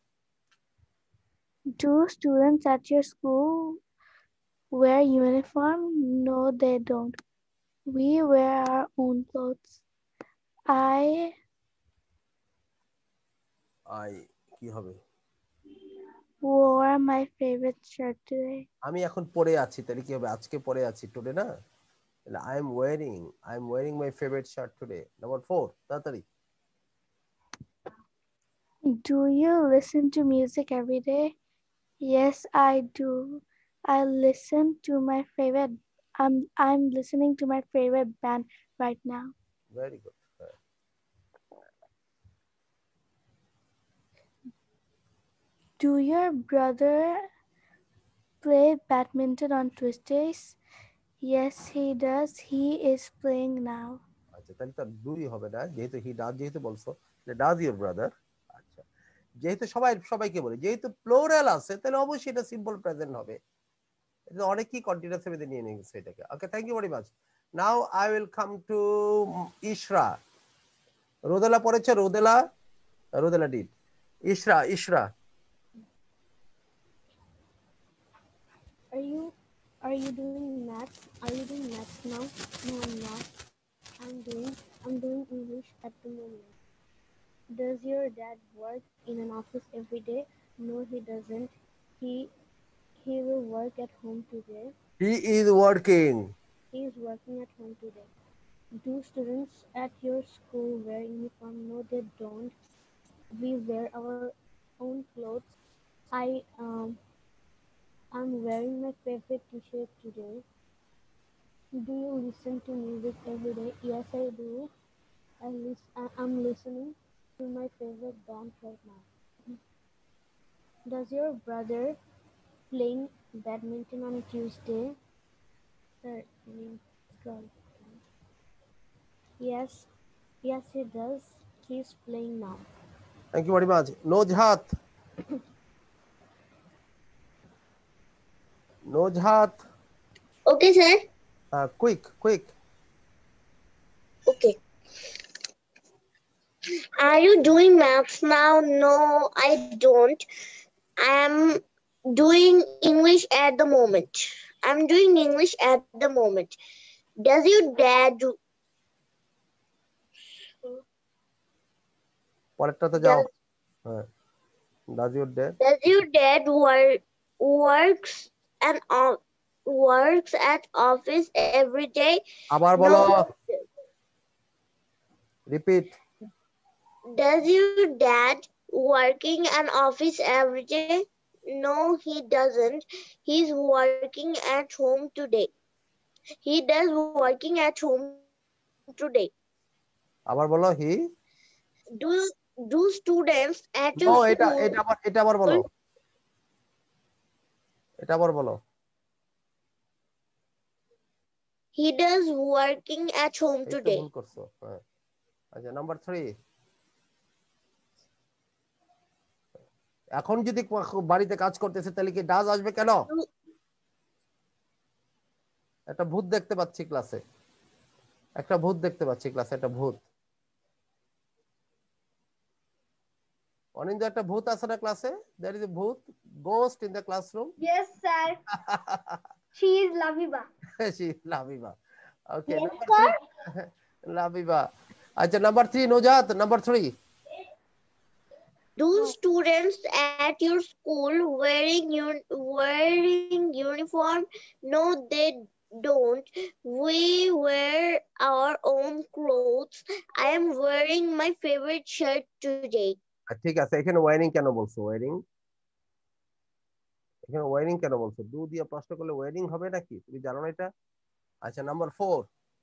Speaker 10: Do students at your school wear uniform? No, they don't. We wear our own clothes. I
Speaker 1: I কি হবে?
Speaker 10: wore my favorite shirt today.
Speaker 1: আমি এখন পরে আছি, তাহলে কি হবে? আজকে পরে আছি, টুডে না? I am wearing, I am wearing my favorite shirt today. Number four, তাড়াতাড়ি।
Speaker 10: Do you listen to music every day? Yes, I do. I listen to my favorite. I'm I'm listening to my favorite band right now.
Speaker 1: Very good.
Speaker 10: Do your brother play badminton on Tuesdays? Yes, he does. He is playing now.
Speaker 1: আচ্ছা, তাহলে তো দুই হবে না, যেহেতু he does, যেহেতু বলছো does your brother. আচ্ছা, যেহেতু সবাই সবাইকে বলে, যেহেতু প্লোরাল আছে তাহলে অবশ্যই এটা সিম্পল প্রেজেন্ট হবে। এটা অনেকই কন্টিনিউয়াস ভাবে নিয়ে নিয়েছে এটাকে। Okay, thank you very much. Now I will come to Ishra. Rodela পড়েছে, Rodela, Rodela did. Ishra, Ishra.
Speaker 2: Are you are you doing maths? Are you doing maths now? No, I'm not. I'm doing I'm doing English at the moment. Does your dad work in an office every day? No, he doesn't. He he will work at home today.
Speaker 1: He is working.
Speaker 2: He is working at home today. Do students at your school wear uniform? No, they don't. We wear our own clothes. I um I'm wearing my favorite t-shirt today. Do you listen to music every day? Yes, I do. I lis- I- I'm listening to my favorite band right now. Does your brother playing badminton on Tuesday? Sir, I mean, scroll. Yes, yes, he does. He's playing now.
Speaker 1: Thank you very much. Nojhat. Nojhat.
Speaker 4: Okay, sir.
Speaker 1: Uh, quick, quick.
Speaker 4: Okay. Are you doing maths now? No, I don't. I'm doing English at the moment. I'm doing English at the moment. Does your dad do?
Speaker 1: পরেরটাতে যাও। হ্যাঁ। Does your dad?
Speaker 4: Does your dad work works and o- works at office every day?
Speaker 1: আবার বলো।
Speaker 4: No.
Speaker 1: Repeat.
Speaker 4: Does your dad working an office every day? No, he doesn't. He's working at home today. He does working at home today.
Speaker 1: আবার বলো, he?
Speaker 4: Do do students at
Speaker 1: O,
Speaker 4: your
Speaker 1: এটা
Speaker 4: school?
Speaker 1: এটা আবার এটা আবার বলো। এটা আবার বলো।
Speaker 4: He does working at home
Speaker 1: এই তো
Speaker 4: today.
Speaker 1: ভুল করছো। হ্যাঁ। আচ্ছা, নাম্বার থ্রি। এখন যদি বাড়িতে কাজ করতেছে তাহলে কি ডাজ আসবে কেন? একটা ভূত দেখতে পাচ্ছি ক্লাসে, একটা ভূত দেখতে পাচ্ছি ক্লাসে, একটা ভূত। অনিন্দ, একটা ভূত আছে না ক্লাসে? There is a ভূত, ghost in the classroom.
Speaker 5: Yes, sir. She is Laviba.
Speaker 1: She is Laviba. Okay,
Speaker 5: Yes,
Speaker 1: number
Speaker 5: sir.
Speaker 1: three. Laviba. আচ্ছা, নাম্বার থ্রি নোজাত, number three.
Speaker 4: Do students at your school wearing un- wearing uniform? No, they don't. We wear our own clothes. I am wearing my favorite shirt today.
Speaker 1: ঠিক আছে, এখানে wiring কেন বলছো? Wiring এখানে wiring কেন বলছো? Do দিয়ে প্রশ্ন করলে ওয়ারিং হবে নাকি? তুমি জানো না এটা? আচ্ছা, number four.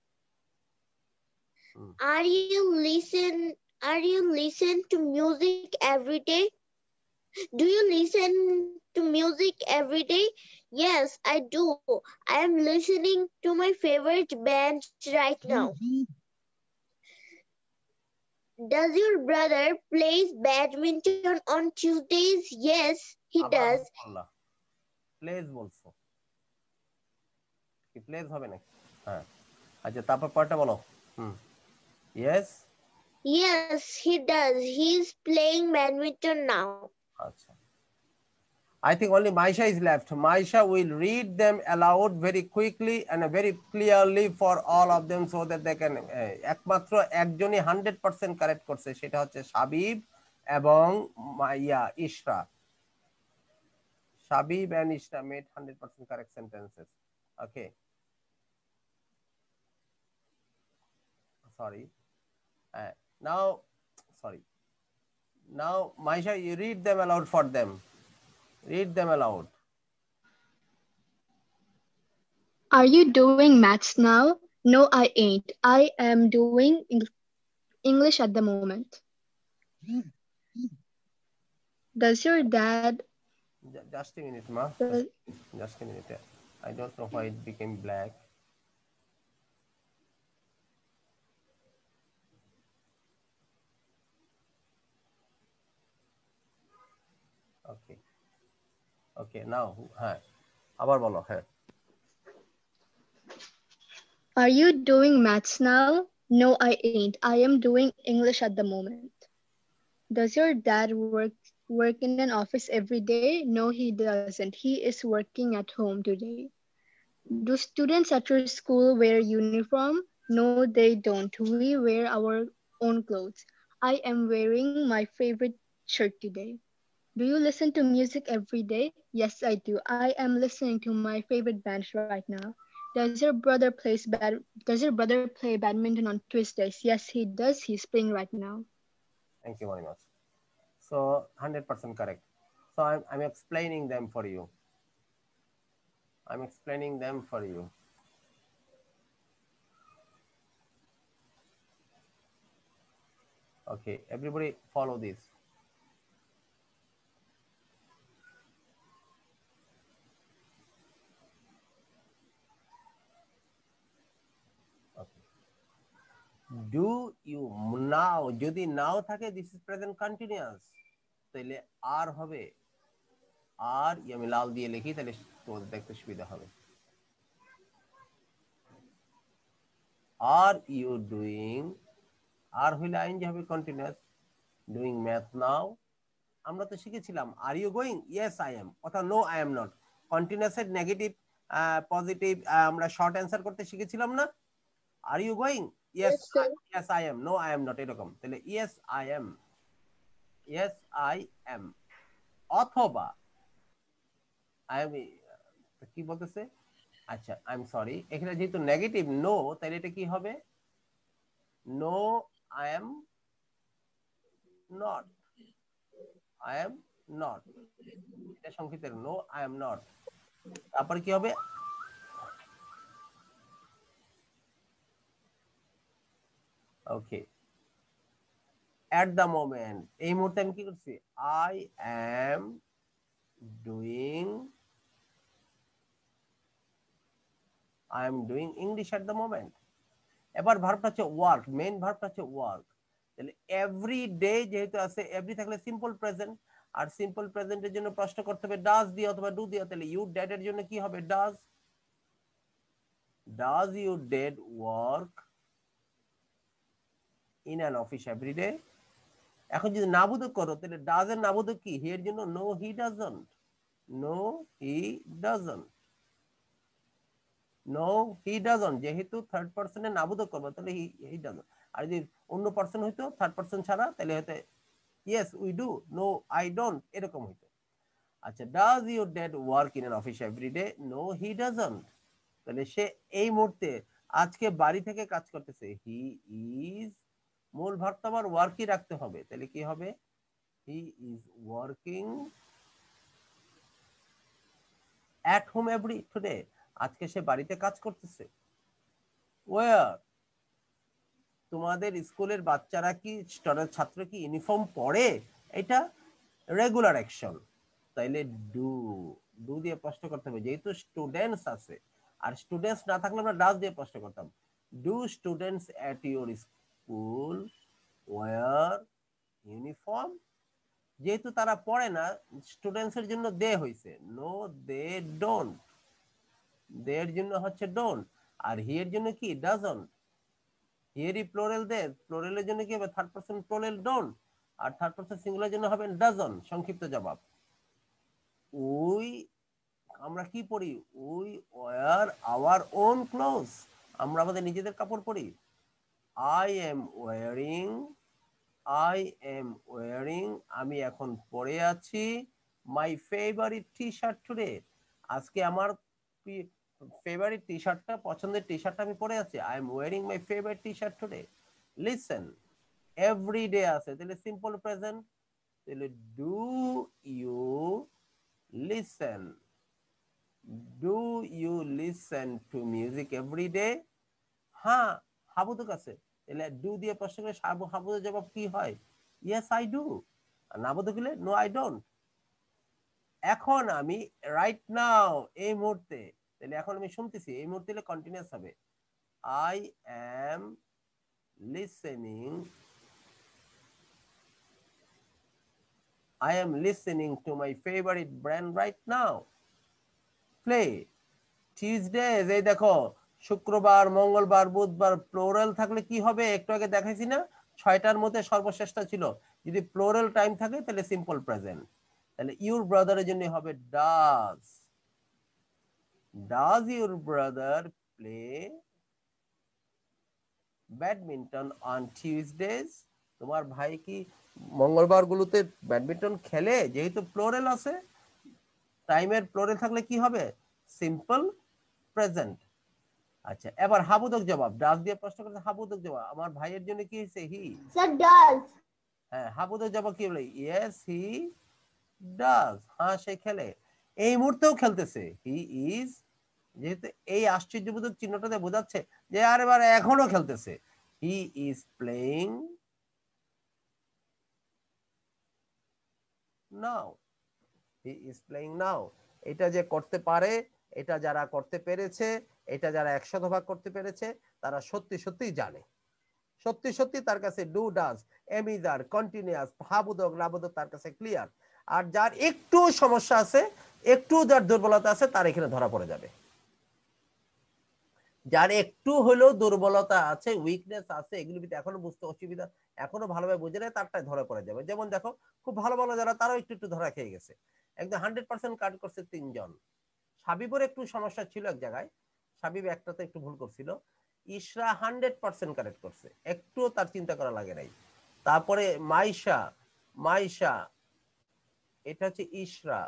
Speaker 4: Are you listen are you listen to music every day? Do you listen to music every day? Yes, I do. I am listening to my favorite band right now. Does your brother plays badminton on Tuesdays? Yes, he does.
Speaker 1: Plays বলছো, কি plays হবে নাকি? হ্যাঁ। আচ্ছা, তারপর পরটা বলো। হুম। Yes.
Speaker 4: Yes, he does. He's playing badminton now.
Speaker 1: আচ্ছা। I think only Maisha is left. Maisha will read them aloud very quickly and very clearly for all of them so that they can একমাত্র একজনই hundred percent correct করছে, সেটা হচ্ছে সাবিব এবং ইয়া ইশরা। Shabib and Ishna made one hundred percent correct sentences. Okay. Sorry. Uh, now, sorry. Now, Maisha, you read them aloud for them. Read them aloud.
Speaker 9: Are you doing maths now? No, I ain't. I am doing Eng- English at the moment. Does your dad...
Speaker 1: Just a minute, ma.
Speaker 9: Does,
Speaker 1: Just a minute. I don't know why it became black. Okay. Okay, now, হ্যাঁ আবার বলো হ্যাঁ
Speaker 9: Are you doing maths now? No, I ain't. I am doing English at the moment. Does your dad work work in an office every day? No, he doesn't. He is working at home today. Do students at your school wear uniform? No, they don't. We wear our own clothes. I am wearing my favorite shirt today. Do you listen to music every day? Yes, I do. I am listening to my favorite band right now. Does your brother plays bad does your brother play badminton on Tuesdays? Yes, he does. He's playing right now.
Speaker 1: Thank you very much. So one hundred percent correct. So I'm, I'm explaining them for you. I'm explaining them for you. Okay, everybody follow this. Okay. Do you now, যদি now থাকে, this is present continuous. তাহলে আর হবে আর আমি লাল দিয়ে লিখি তাহলে তোমাদের দেখতে সুবিধা হবে। Are you doing, আর হইলে আইন যে হবে কন্টিনিউয়াস, ডুইং ম্যাথ নাও। আমরা তো শিখেছিলাম are you going, yes I am, অথবা নো আই এম নট। কন্টিনিউয়াসের নেগেটিভ পজিটিভ আমরা শর্ট অ্যান্সার করতে শিখেছিলাম না। Are you going, yes yes I am, no I am not, এরকম। তাহলে yes I am, yes I am, অথবা I am, কি বলতেছে, আচ্ছা আই এম সরি, এখানে যেহেতু নেগেটিভ নো, তাহলে এটা কি হবে, no I am not, I am not, এটা সংক্ষিপ্ত নো আই এম নট। তারপর কি হবে, ওকে, এট দ্য মোমেন্ট, এই মুহূর্তে আমি কি করছি, I am doing, I am doing English at the moment. এবার ভার্বটা হচ্ছে ওয়ার্ক, মেইন ভার্বটা হচ্ছে ওয়ার্ক। তাহলে এভরি ডে যেহেতু আছে, এভরি থাকলে সিম্পল প্রেজেন্ট, আর সিম্পল প্রেজেন্টের জন্য প্রশ্ন করতে হবে ডাজ দিয়ে অথবা ডু দিয়ে। তাহলে ইউ ড্যাড এর জন্য কি হবে, does, does you dad work in an office every day. এখন যদি নাবোধক করো তাহলে ডাজ এর নাবোধক কি, হি এর জন্য no he doesn't, no he doesn't, no he doesn't. যেহেতু থার্ড পারসনের নাবোধক করবো তাহলে হি হি ডাজন্ট। আর যদি অন্য পারসন হইতো থার্ড পারসন ছাড়া তাহলে হয়তো yes we do, no I don't, এরকম হইতো। আচ্ছা, does your dad work in an office every day, no he doesn't. তাহলে সে এই মুহূর্তে আজকে বাড়ি থেকে কাজ করতেছে, হি ইজ, মূল ভার্ব তো আবার ওয়ার্কই রাখতে হবে, তাহলে কি হবে, he is working at home every today, আজকে সে বাড়িতে কাজ করতেছে। ওয়ার, তোমাদের স্কুলের বাচ্চারা কি, ছাত্র কি ইউনিফর্ম পরে, এটা রেগুলার অ্যাকশন, তাইলে ডু, ডু দিয়ে প্রশ্ন করতে হবে, যেহেতু স্টুডেন্টস আছে, আর স্টুডেন্টস না থাকলে আমরা ডাজ দিয়ে প্রশ্ন করতাম। Do students at your school wear uniform, যেহেতু তারা পড়ে না, স্টুডেন্টস এর জন্য দে হইছে, নো দে ডোন্ট, দে এর জন্য হচ্ছে ডোন্ট, আর হি এর জন্য কি, ডাজন্ট। হিয়ারই প্লোরাল দে, প্লোরালের জন্য কি হবে, থার্ড পারসন প্লোরাল ডোন্ট, আর থার্ড পারসন সিঙ্গুলার জন্য হবে ডাজন, সংক্ষিপ্ত জবাব। উই, আমরা কি পড়ি, we wear our own clothes, আমরা আমাদের নিজেদের কাপড় পরি। I am wearing, I am wearing, আমি এখন পরে আছি my favorite t-shirt today. আজকে আমার ফেভারিট টি-শার্টটা পছন্দের টি-শার্টটা আমি পরে আছি। I am wearing my favorite t-shirt today. Listen, every day আছে, তাহলে সিম্পল প্রেজেন্ট, তাহলে do you listen, do you listen to music every day? হ্যাঁ, হাবুদুক আছে, তাহলে do দিয়ে প্রশ্ন করে হাবু হাবুদের জবাব কি হয়? Yes I do. আর নাবুদুক হলে no I don't. এখন আমি রাইট নাও, এই মুহূর্তে, তাহলে এখন আমি শুনতেছি, এই মুহূর্তে হলে কন্টিনিউয়াস হবে। I am listening, I am listening to my favorite brand right now. Play. Tuesdays, এই দেখো শুক্রবার, মঙ্গলবার, বুধবার প্লোরাল থাকলে কি হবে? একটু আগে দেখাইছি না, ছয়টার মধ্যে সর্বশেষটা ছিল। যদি প্লোরাল টাইম থাকে তাহলে সিম্পল প্রেজেন্ট। তাহলে ইউর ব্রাদারের জন্য হবে does. Does your brother play badminton on Tuesdays? তোমার ভাই কি মঙ্গলবার গুলোতে ব্যাডমিন্টন খেলে? যেহেতু প্লোরাল আছে, টাইমের প্লোরাল থাকলে কি হবে? Simple present. আচ্ছা, এবার হাবুদক জবাব, ডাজ দিয়ে প্রশ্ন করতে হাবুদক জবাব, আমার ভাইয়ের জন্য কি হয়েছে? হি।
Speaker 5: Sir does.
Speaker 1: হ্যাঁ, হাবুদক জবাব কি বলে? Yes he does. হ্যাঁ, সে খেলে, এই মুহূর্তেও খেলতেছে। হি ইজ, যেহেতু এই আশ্চর্যবোধক চিহ্নটাতে বোঝাচ্ছে যে আর এবার এখনো খেলতেছে। He is playing now, he is playing now. এটা যে করতে পারে, এটা যারা করতে পেরেছে, এটা যারা একশত ভাগ করতে পেরেছে, তারা সত্যি সত্যি জানে, সত্যি সত্যি তার কাছে ডু ডাজ এমিজার কন্টিনিউয়াস হাবুদক লাবুদক তার কাছে ক্লিয়ার। আর যার একটু সমস্যা আছে, একটু যার দুর্বলতা আছে, তার এখানে ধরা পড়ে যাবে। যার একটু হলেও দুর্বলতা আছে, উইকনেস আছে, এগুলো এখনো বুঝতে অসুবিধা, এখনো ভালোভাবে বুঝে নেয়, তারটাই ধরা পড়ে যাবে। যেমন দেখো, খুব ভালো ভালো যারা, তারাও একটু একটু ধরা খেয়ে গেছে। একদম হান্ড্রেড পার্সেন্ট কাট করছে তিনজন। সাবিবের একটু সমস্যা ছিল এক জায়গায়, সাবিব একটাতে একটু ভুল করছিল। ইশরা হান্ড্রেড পার্সেন্ট কারেক্ট করছে, একটুও তার চিন্তা করা লাগে নাই। তারপরে মাইশা, মাইশা এটা হচ্ছে Ishra,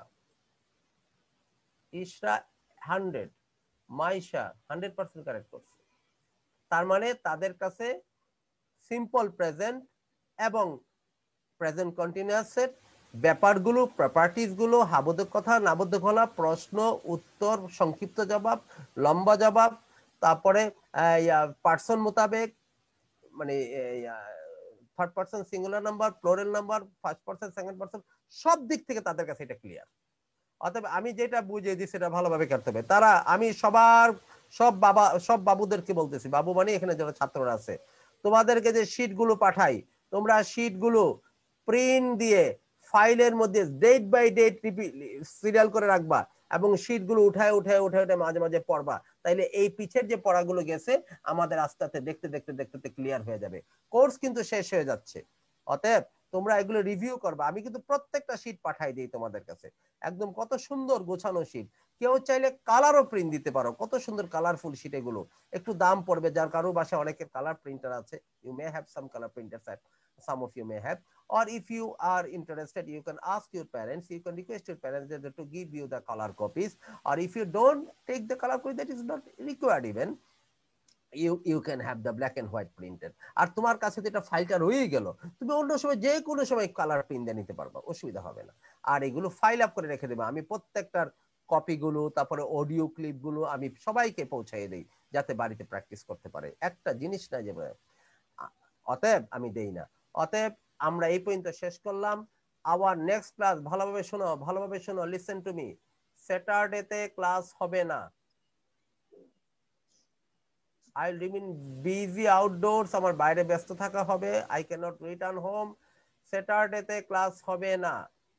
Speaker 1: Ishra hundred, Maisha hundred percent correct করছে। তার মানে তাদের কাছে সিম্পল প্রেজেন্ট এবং প্রেজেন্ট কন্টিনিউয়াসের ব্যাপারগুলো, প্রপার্টিজ গুলো, হাবোধক কথা, নাবোধক হলা, প্রশ্ন উত্তর, সংক্ষিপ্ত জবাব, লম্বা জবাব, তারপরে পার্সন মোতাবেক, মানে third person singular number, plural number, first person, second person, সব দিক থেকে তাদের কাছে এটা ক্লিয়ার। অতএব আমি যেটা বুঝিয়ে দিই সেটা ভালোভাবে করতে হবে। তারা, আমি সবার সব বাবা সব বাবুদেরকে বলতেছি, বাবু মানে এখানে যারা ছাত্ররা আছে, তোমাদেরকে যে শীট গুলো পাঠাই, তোমরা শীট গুলো প্রিন্ট দিয়ে ফাইলের মধ্যে ডেট বাই ডেট সিরিয়াল করে রাখবা এবং শীট গুলো উঠায় উঠায় উঠায় উঠায় মাঝে মাঝে পড়বা। তাইলে এই পিছের যে পড়াগুলো গেছে আমাদের আস্তে আস্তে দেখতে দেখতে দেখতে ক্লিয়ার হয়ে যাবে। কোর্স কিন্তু শেষ হয়ে যাচ্ছে, অতএব তোমরা এগুলো রিভিউ করবা। আমি কিন্তু প্রত্যেকটা শীট পাঠাই দিই তোমাদের কাছে, একদম কত সুন্দর গোছানো শীট। কেউ চাইলে কালারও প্রিন্ট দিতে পারো, কত সুন্দর কালারফুল শীট। এগুলো একটু দাম পড়বে, যার কারো বাসায় অনেকের কালার প্রিন্টার আছে, you may have some colour printer set, some of you may have, or if you are interested you can ask your parents, you can request your parents to give you the color copies, or if you don't take the color copy, that is not required even, you you can have the black and white printed. আর তোমার কাছে তো এটা ফাইলটা রয়ে গেল, তুমি অন্য সময় যে কোনো সময় কালার প্রিন্ট দিয়ে নিতে পারবা, অসুবিধা হবে না। আর এগুলো ফাইল আপ করে রেখে দেবো আমি, প্রত্যেকটার কপিগুলো, তারপরে অডিও ক্লিপগুলো আমি সবাইকে পৌঁছাই দেই, যাতে বাড়িতে প্র্যাকটিস করতে পারে। একটা জিনিস না যে অতএব আমি দেই না। অতএব আমরা এই পর্যন্ত শেষ করলাম। আওয়ার নেক্সট ক্লাস, ভালোভাবে শোনো, ভালোভাবে শোনো, লিসেন টু মি। স্যাটারডেতে ক্লাস হবে না, I will remain busy outdoors, আমার বাইরে ব্যস্ত থাকা হবে, I cannot return home, স্যাটারডেতে ক্লাস হবে না।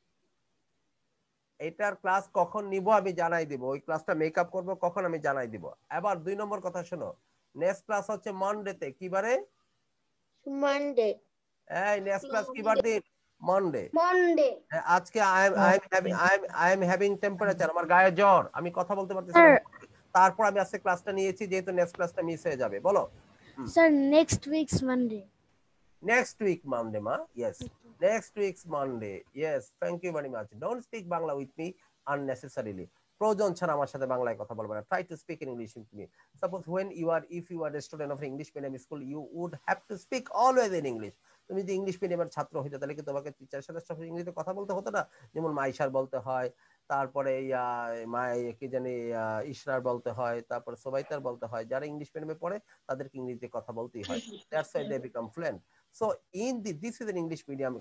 Speaker 1: এটার ক্লাস কখন নিব আমি জানাই দিব, ওই ক্লাসটা মেকআপ করব কখন আমি জানাই দিব। এবার দুই নম্বর কথা শোনো, নেক্সট ক্লাস হচ্ছে মানডেতে। কি বারে?
Speaker 4: মানডে।
Speaker 1: এই নেক্সট ক্লাস কি বার দিন? মানডে।
Speaker 5: মন্ডে।
Speaker 1: আজকে I am I am having I am I am having temperature, আমার গায়ে জ্বর, আমি কথা বলতে পারতেছি না। তারপর আমি আজকে ক্লাসটা নিয়েছি, যেহেতু নেক্সট ক্লাসটা মিস হয়ে যাবে। বলো
Speaker 2: sir next weeks Monday.
Speaker 1: Next week Monday মা, yes. Next week's Monday. Yes, thank you very much. Don't speak Bangla with me unnecessarily. প্রয়োজন ছাড়া আমার সাথে বাংলায় কথা বলবে না. Try to speak in English with me. Suppose when you are, if you are a student of English medium school, you would have to speak always in English. তুমি যদি ইংলিশ মিডিয়ামের ছাত্র হইতে তাহলে কি তোমাকে টিচারের সাথে সব ইংরেজিতে কথা বলতে হতো না? যেমন মাইশার বলতে হয়, তারপরে মাই কি জানি ইশরার বলতে হয়, তারপরে সোবাইতার বলতে হয়। যারা ইংলিশ মিডিয়ামে পড়ে তাদেরকে ইংরেজিতে কথা বলতেই হয়। That's why they become fluent. So in the, this is an English medium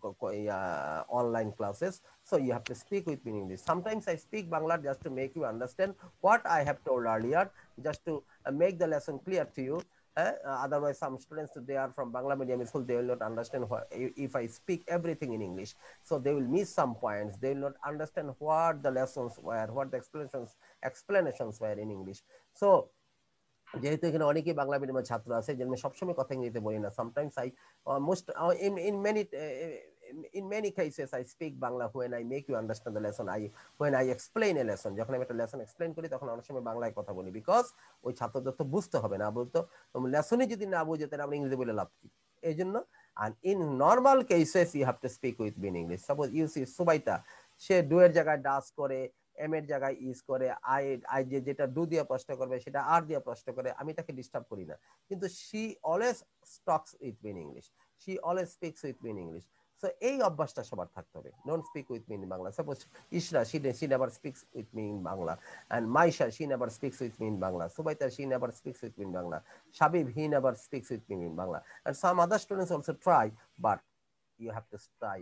Speaker 1: uh, online classes, so you have to speak with me in English. Sometimes I speak Bangla just to make you understand what I have told earlier, just to uh, make the lesson clear to you. Uh, otherwise, some students, they are from Bangla medium school, they will not understand what, if I speak everything in English. So they will miss some points. They will not understand what the lessons were, what the explanations explanations were in English. So যেহেতু এখানে অনেকেই বাংলা মিডিয়ামের ছাত্র আছে, জন্য সবসময় কথা ইংরেজিতে বলি না। Sometimes I uh, most uh, in in many uh, in many cases I speak Bangla when I make you understand the lesson. I when I explain a lesson, যখন আমি একটা লেসন এক্সপ্লেইন করি তখন অনেক সময় বাংলায় কথা বলি, বিকজ ওই ছাত্রদের তো বুঝতে হবে না, বলতো লেসনই যদি না বুঝে তাহলে আমরা ইংরেজি বলে লাভ কি, এই জন্য। And in normal cases you have to speak with me in English. Suppose you see Subaita, সে ডু এর জায়গায় ডাস করে, এম এর জায়গায় ইজ করে, আই আই যে যেটা ডু দিয়ে প্রশ্ন করবে সেটা আর দিয়ে প্রশ্ন করে, আমি তাকে ডিস্টার্ব করি না, কিন্তু she always talks with me in English, she always speaks with me in English. So এই অভ্যাসটা সবার থাকতে হবে, don't speak with me in Bangla. Suppose Ishra, she she never speaks with me in Bangla, and Maisha, she never speaks with me in Bangla, Subaita, she never speaks with me in Bangla, Shabib, he never speaks with me in Bangla, and some other students also try, but you have to try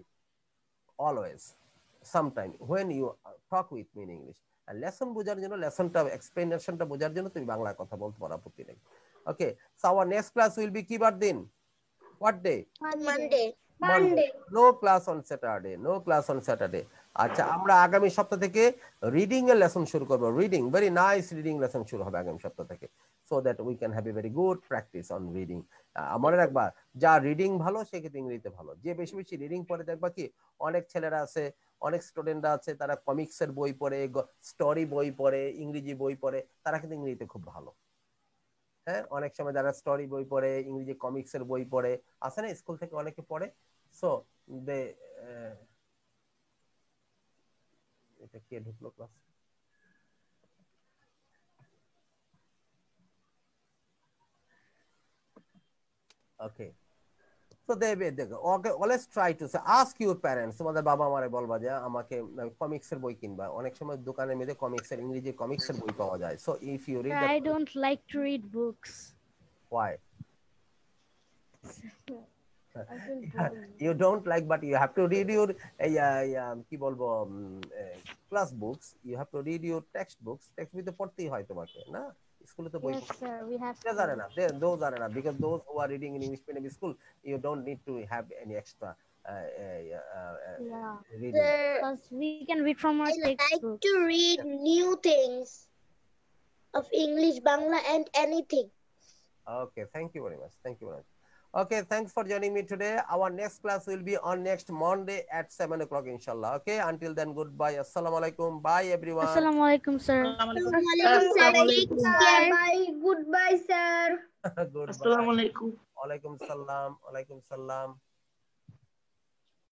Speaker 1: always, sometime when you talk with me in English. And lesson বোঝার জন্য, লেসনটা এক্সপ্লেনেশনটা বোঝার জন্য তুমি বাংলায় কথা বলতে পারো, আপত্তি নেই। ওকে, so our next class will be কি বার দিন? What day?
Speaker 4: Monday.
Speaker 1: Monday. No class on Saturday. No class on Saturday. আচ্ছা, আমরা আগামী সপ্তাহ থেকে রিডিং এর লেসন শুরু করব। Reading, very nice reading lesson শুরু হবে আগামী সপ্তাহ থেকে, so that we can have a very good practice on reading. মনে রাখবা, যা রিডিং ভালো সেক্ষেত্রে ইংরেজিতে ভালো। যে বেশি বেশি রিডিং পড়ে, দেখবা কি অনেক ছেলেরা আছে, অনেক স্টুডেন্টরা আছে, তারা কমিক্সের বই পড়ে, স্টোরি বই পড়ে, ইংরেজি বই পড়ে, তারা কিন্তু ইংরেজিতে খুব ভালো। হ্যাঁ, অনেক সময় যারা স্টোরি বই পড়ে, ইংরেজি কমিক্সের বই পড়ে, আছে না স্কুল থেকে অনেকে পড়ে, সো দে এটা কে ঢুকলো ক্লাস? Okay, so they okay, always try to say, ask your parents, তোমাদের বাবা মারে বলবা যে আমাকে কমিক্সের বই কিনবা। অনেক সময় দোকানের মধ্যে কমিক্সের, ইংরেজি কমিক্সের বই পাওয়া যায়। So if you read that,
Speaker 2: I don't like to read books.
Speaker 1: Why?
Speaker 2: I feel bored.
Speaker 1: You don't like, but you have to read your uh, কি বলবো class books, you have to read your text books. টেক্সট বই তো পড়তেই হয় তোমাকে, না? স্কুলে তো বই
Speaker 2: Yes sir, we have
Speaker 1: those are enough. They, those are enough, because those who are reading in English medium school, you don't need to have any extra uh, uh, uh,
Speaker 2: yeah.
Speaker 1: reading.
Speaker 2: Because we can read from our
Speaker 4: I like
Speaker 2: textbooks.
Speaker 4: to read new things of English, Bangla, and anything.
Speaker 1: Okay, thank you very much. Thank you very much. Okay, thanks for joining me today. Our next class will be on next Monday at seven o'clock, inshallah. Okay, until then, goodbye. Assalamu alaikum. Bye, everyone.
Speaker 2: Assalamu alaikum, sir.
Speaker 4: Assalamualaikum, sir.
Speaker 5: Bye. Goodbye, sir.
Speaker 1: Goodbye.
Speaker 7: Assalamu alaikum.
Speaker 1: Alaikum salam. Alaikum salam.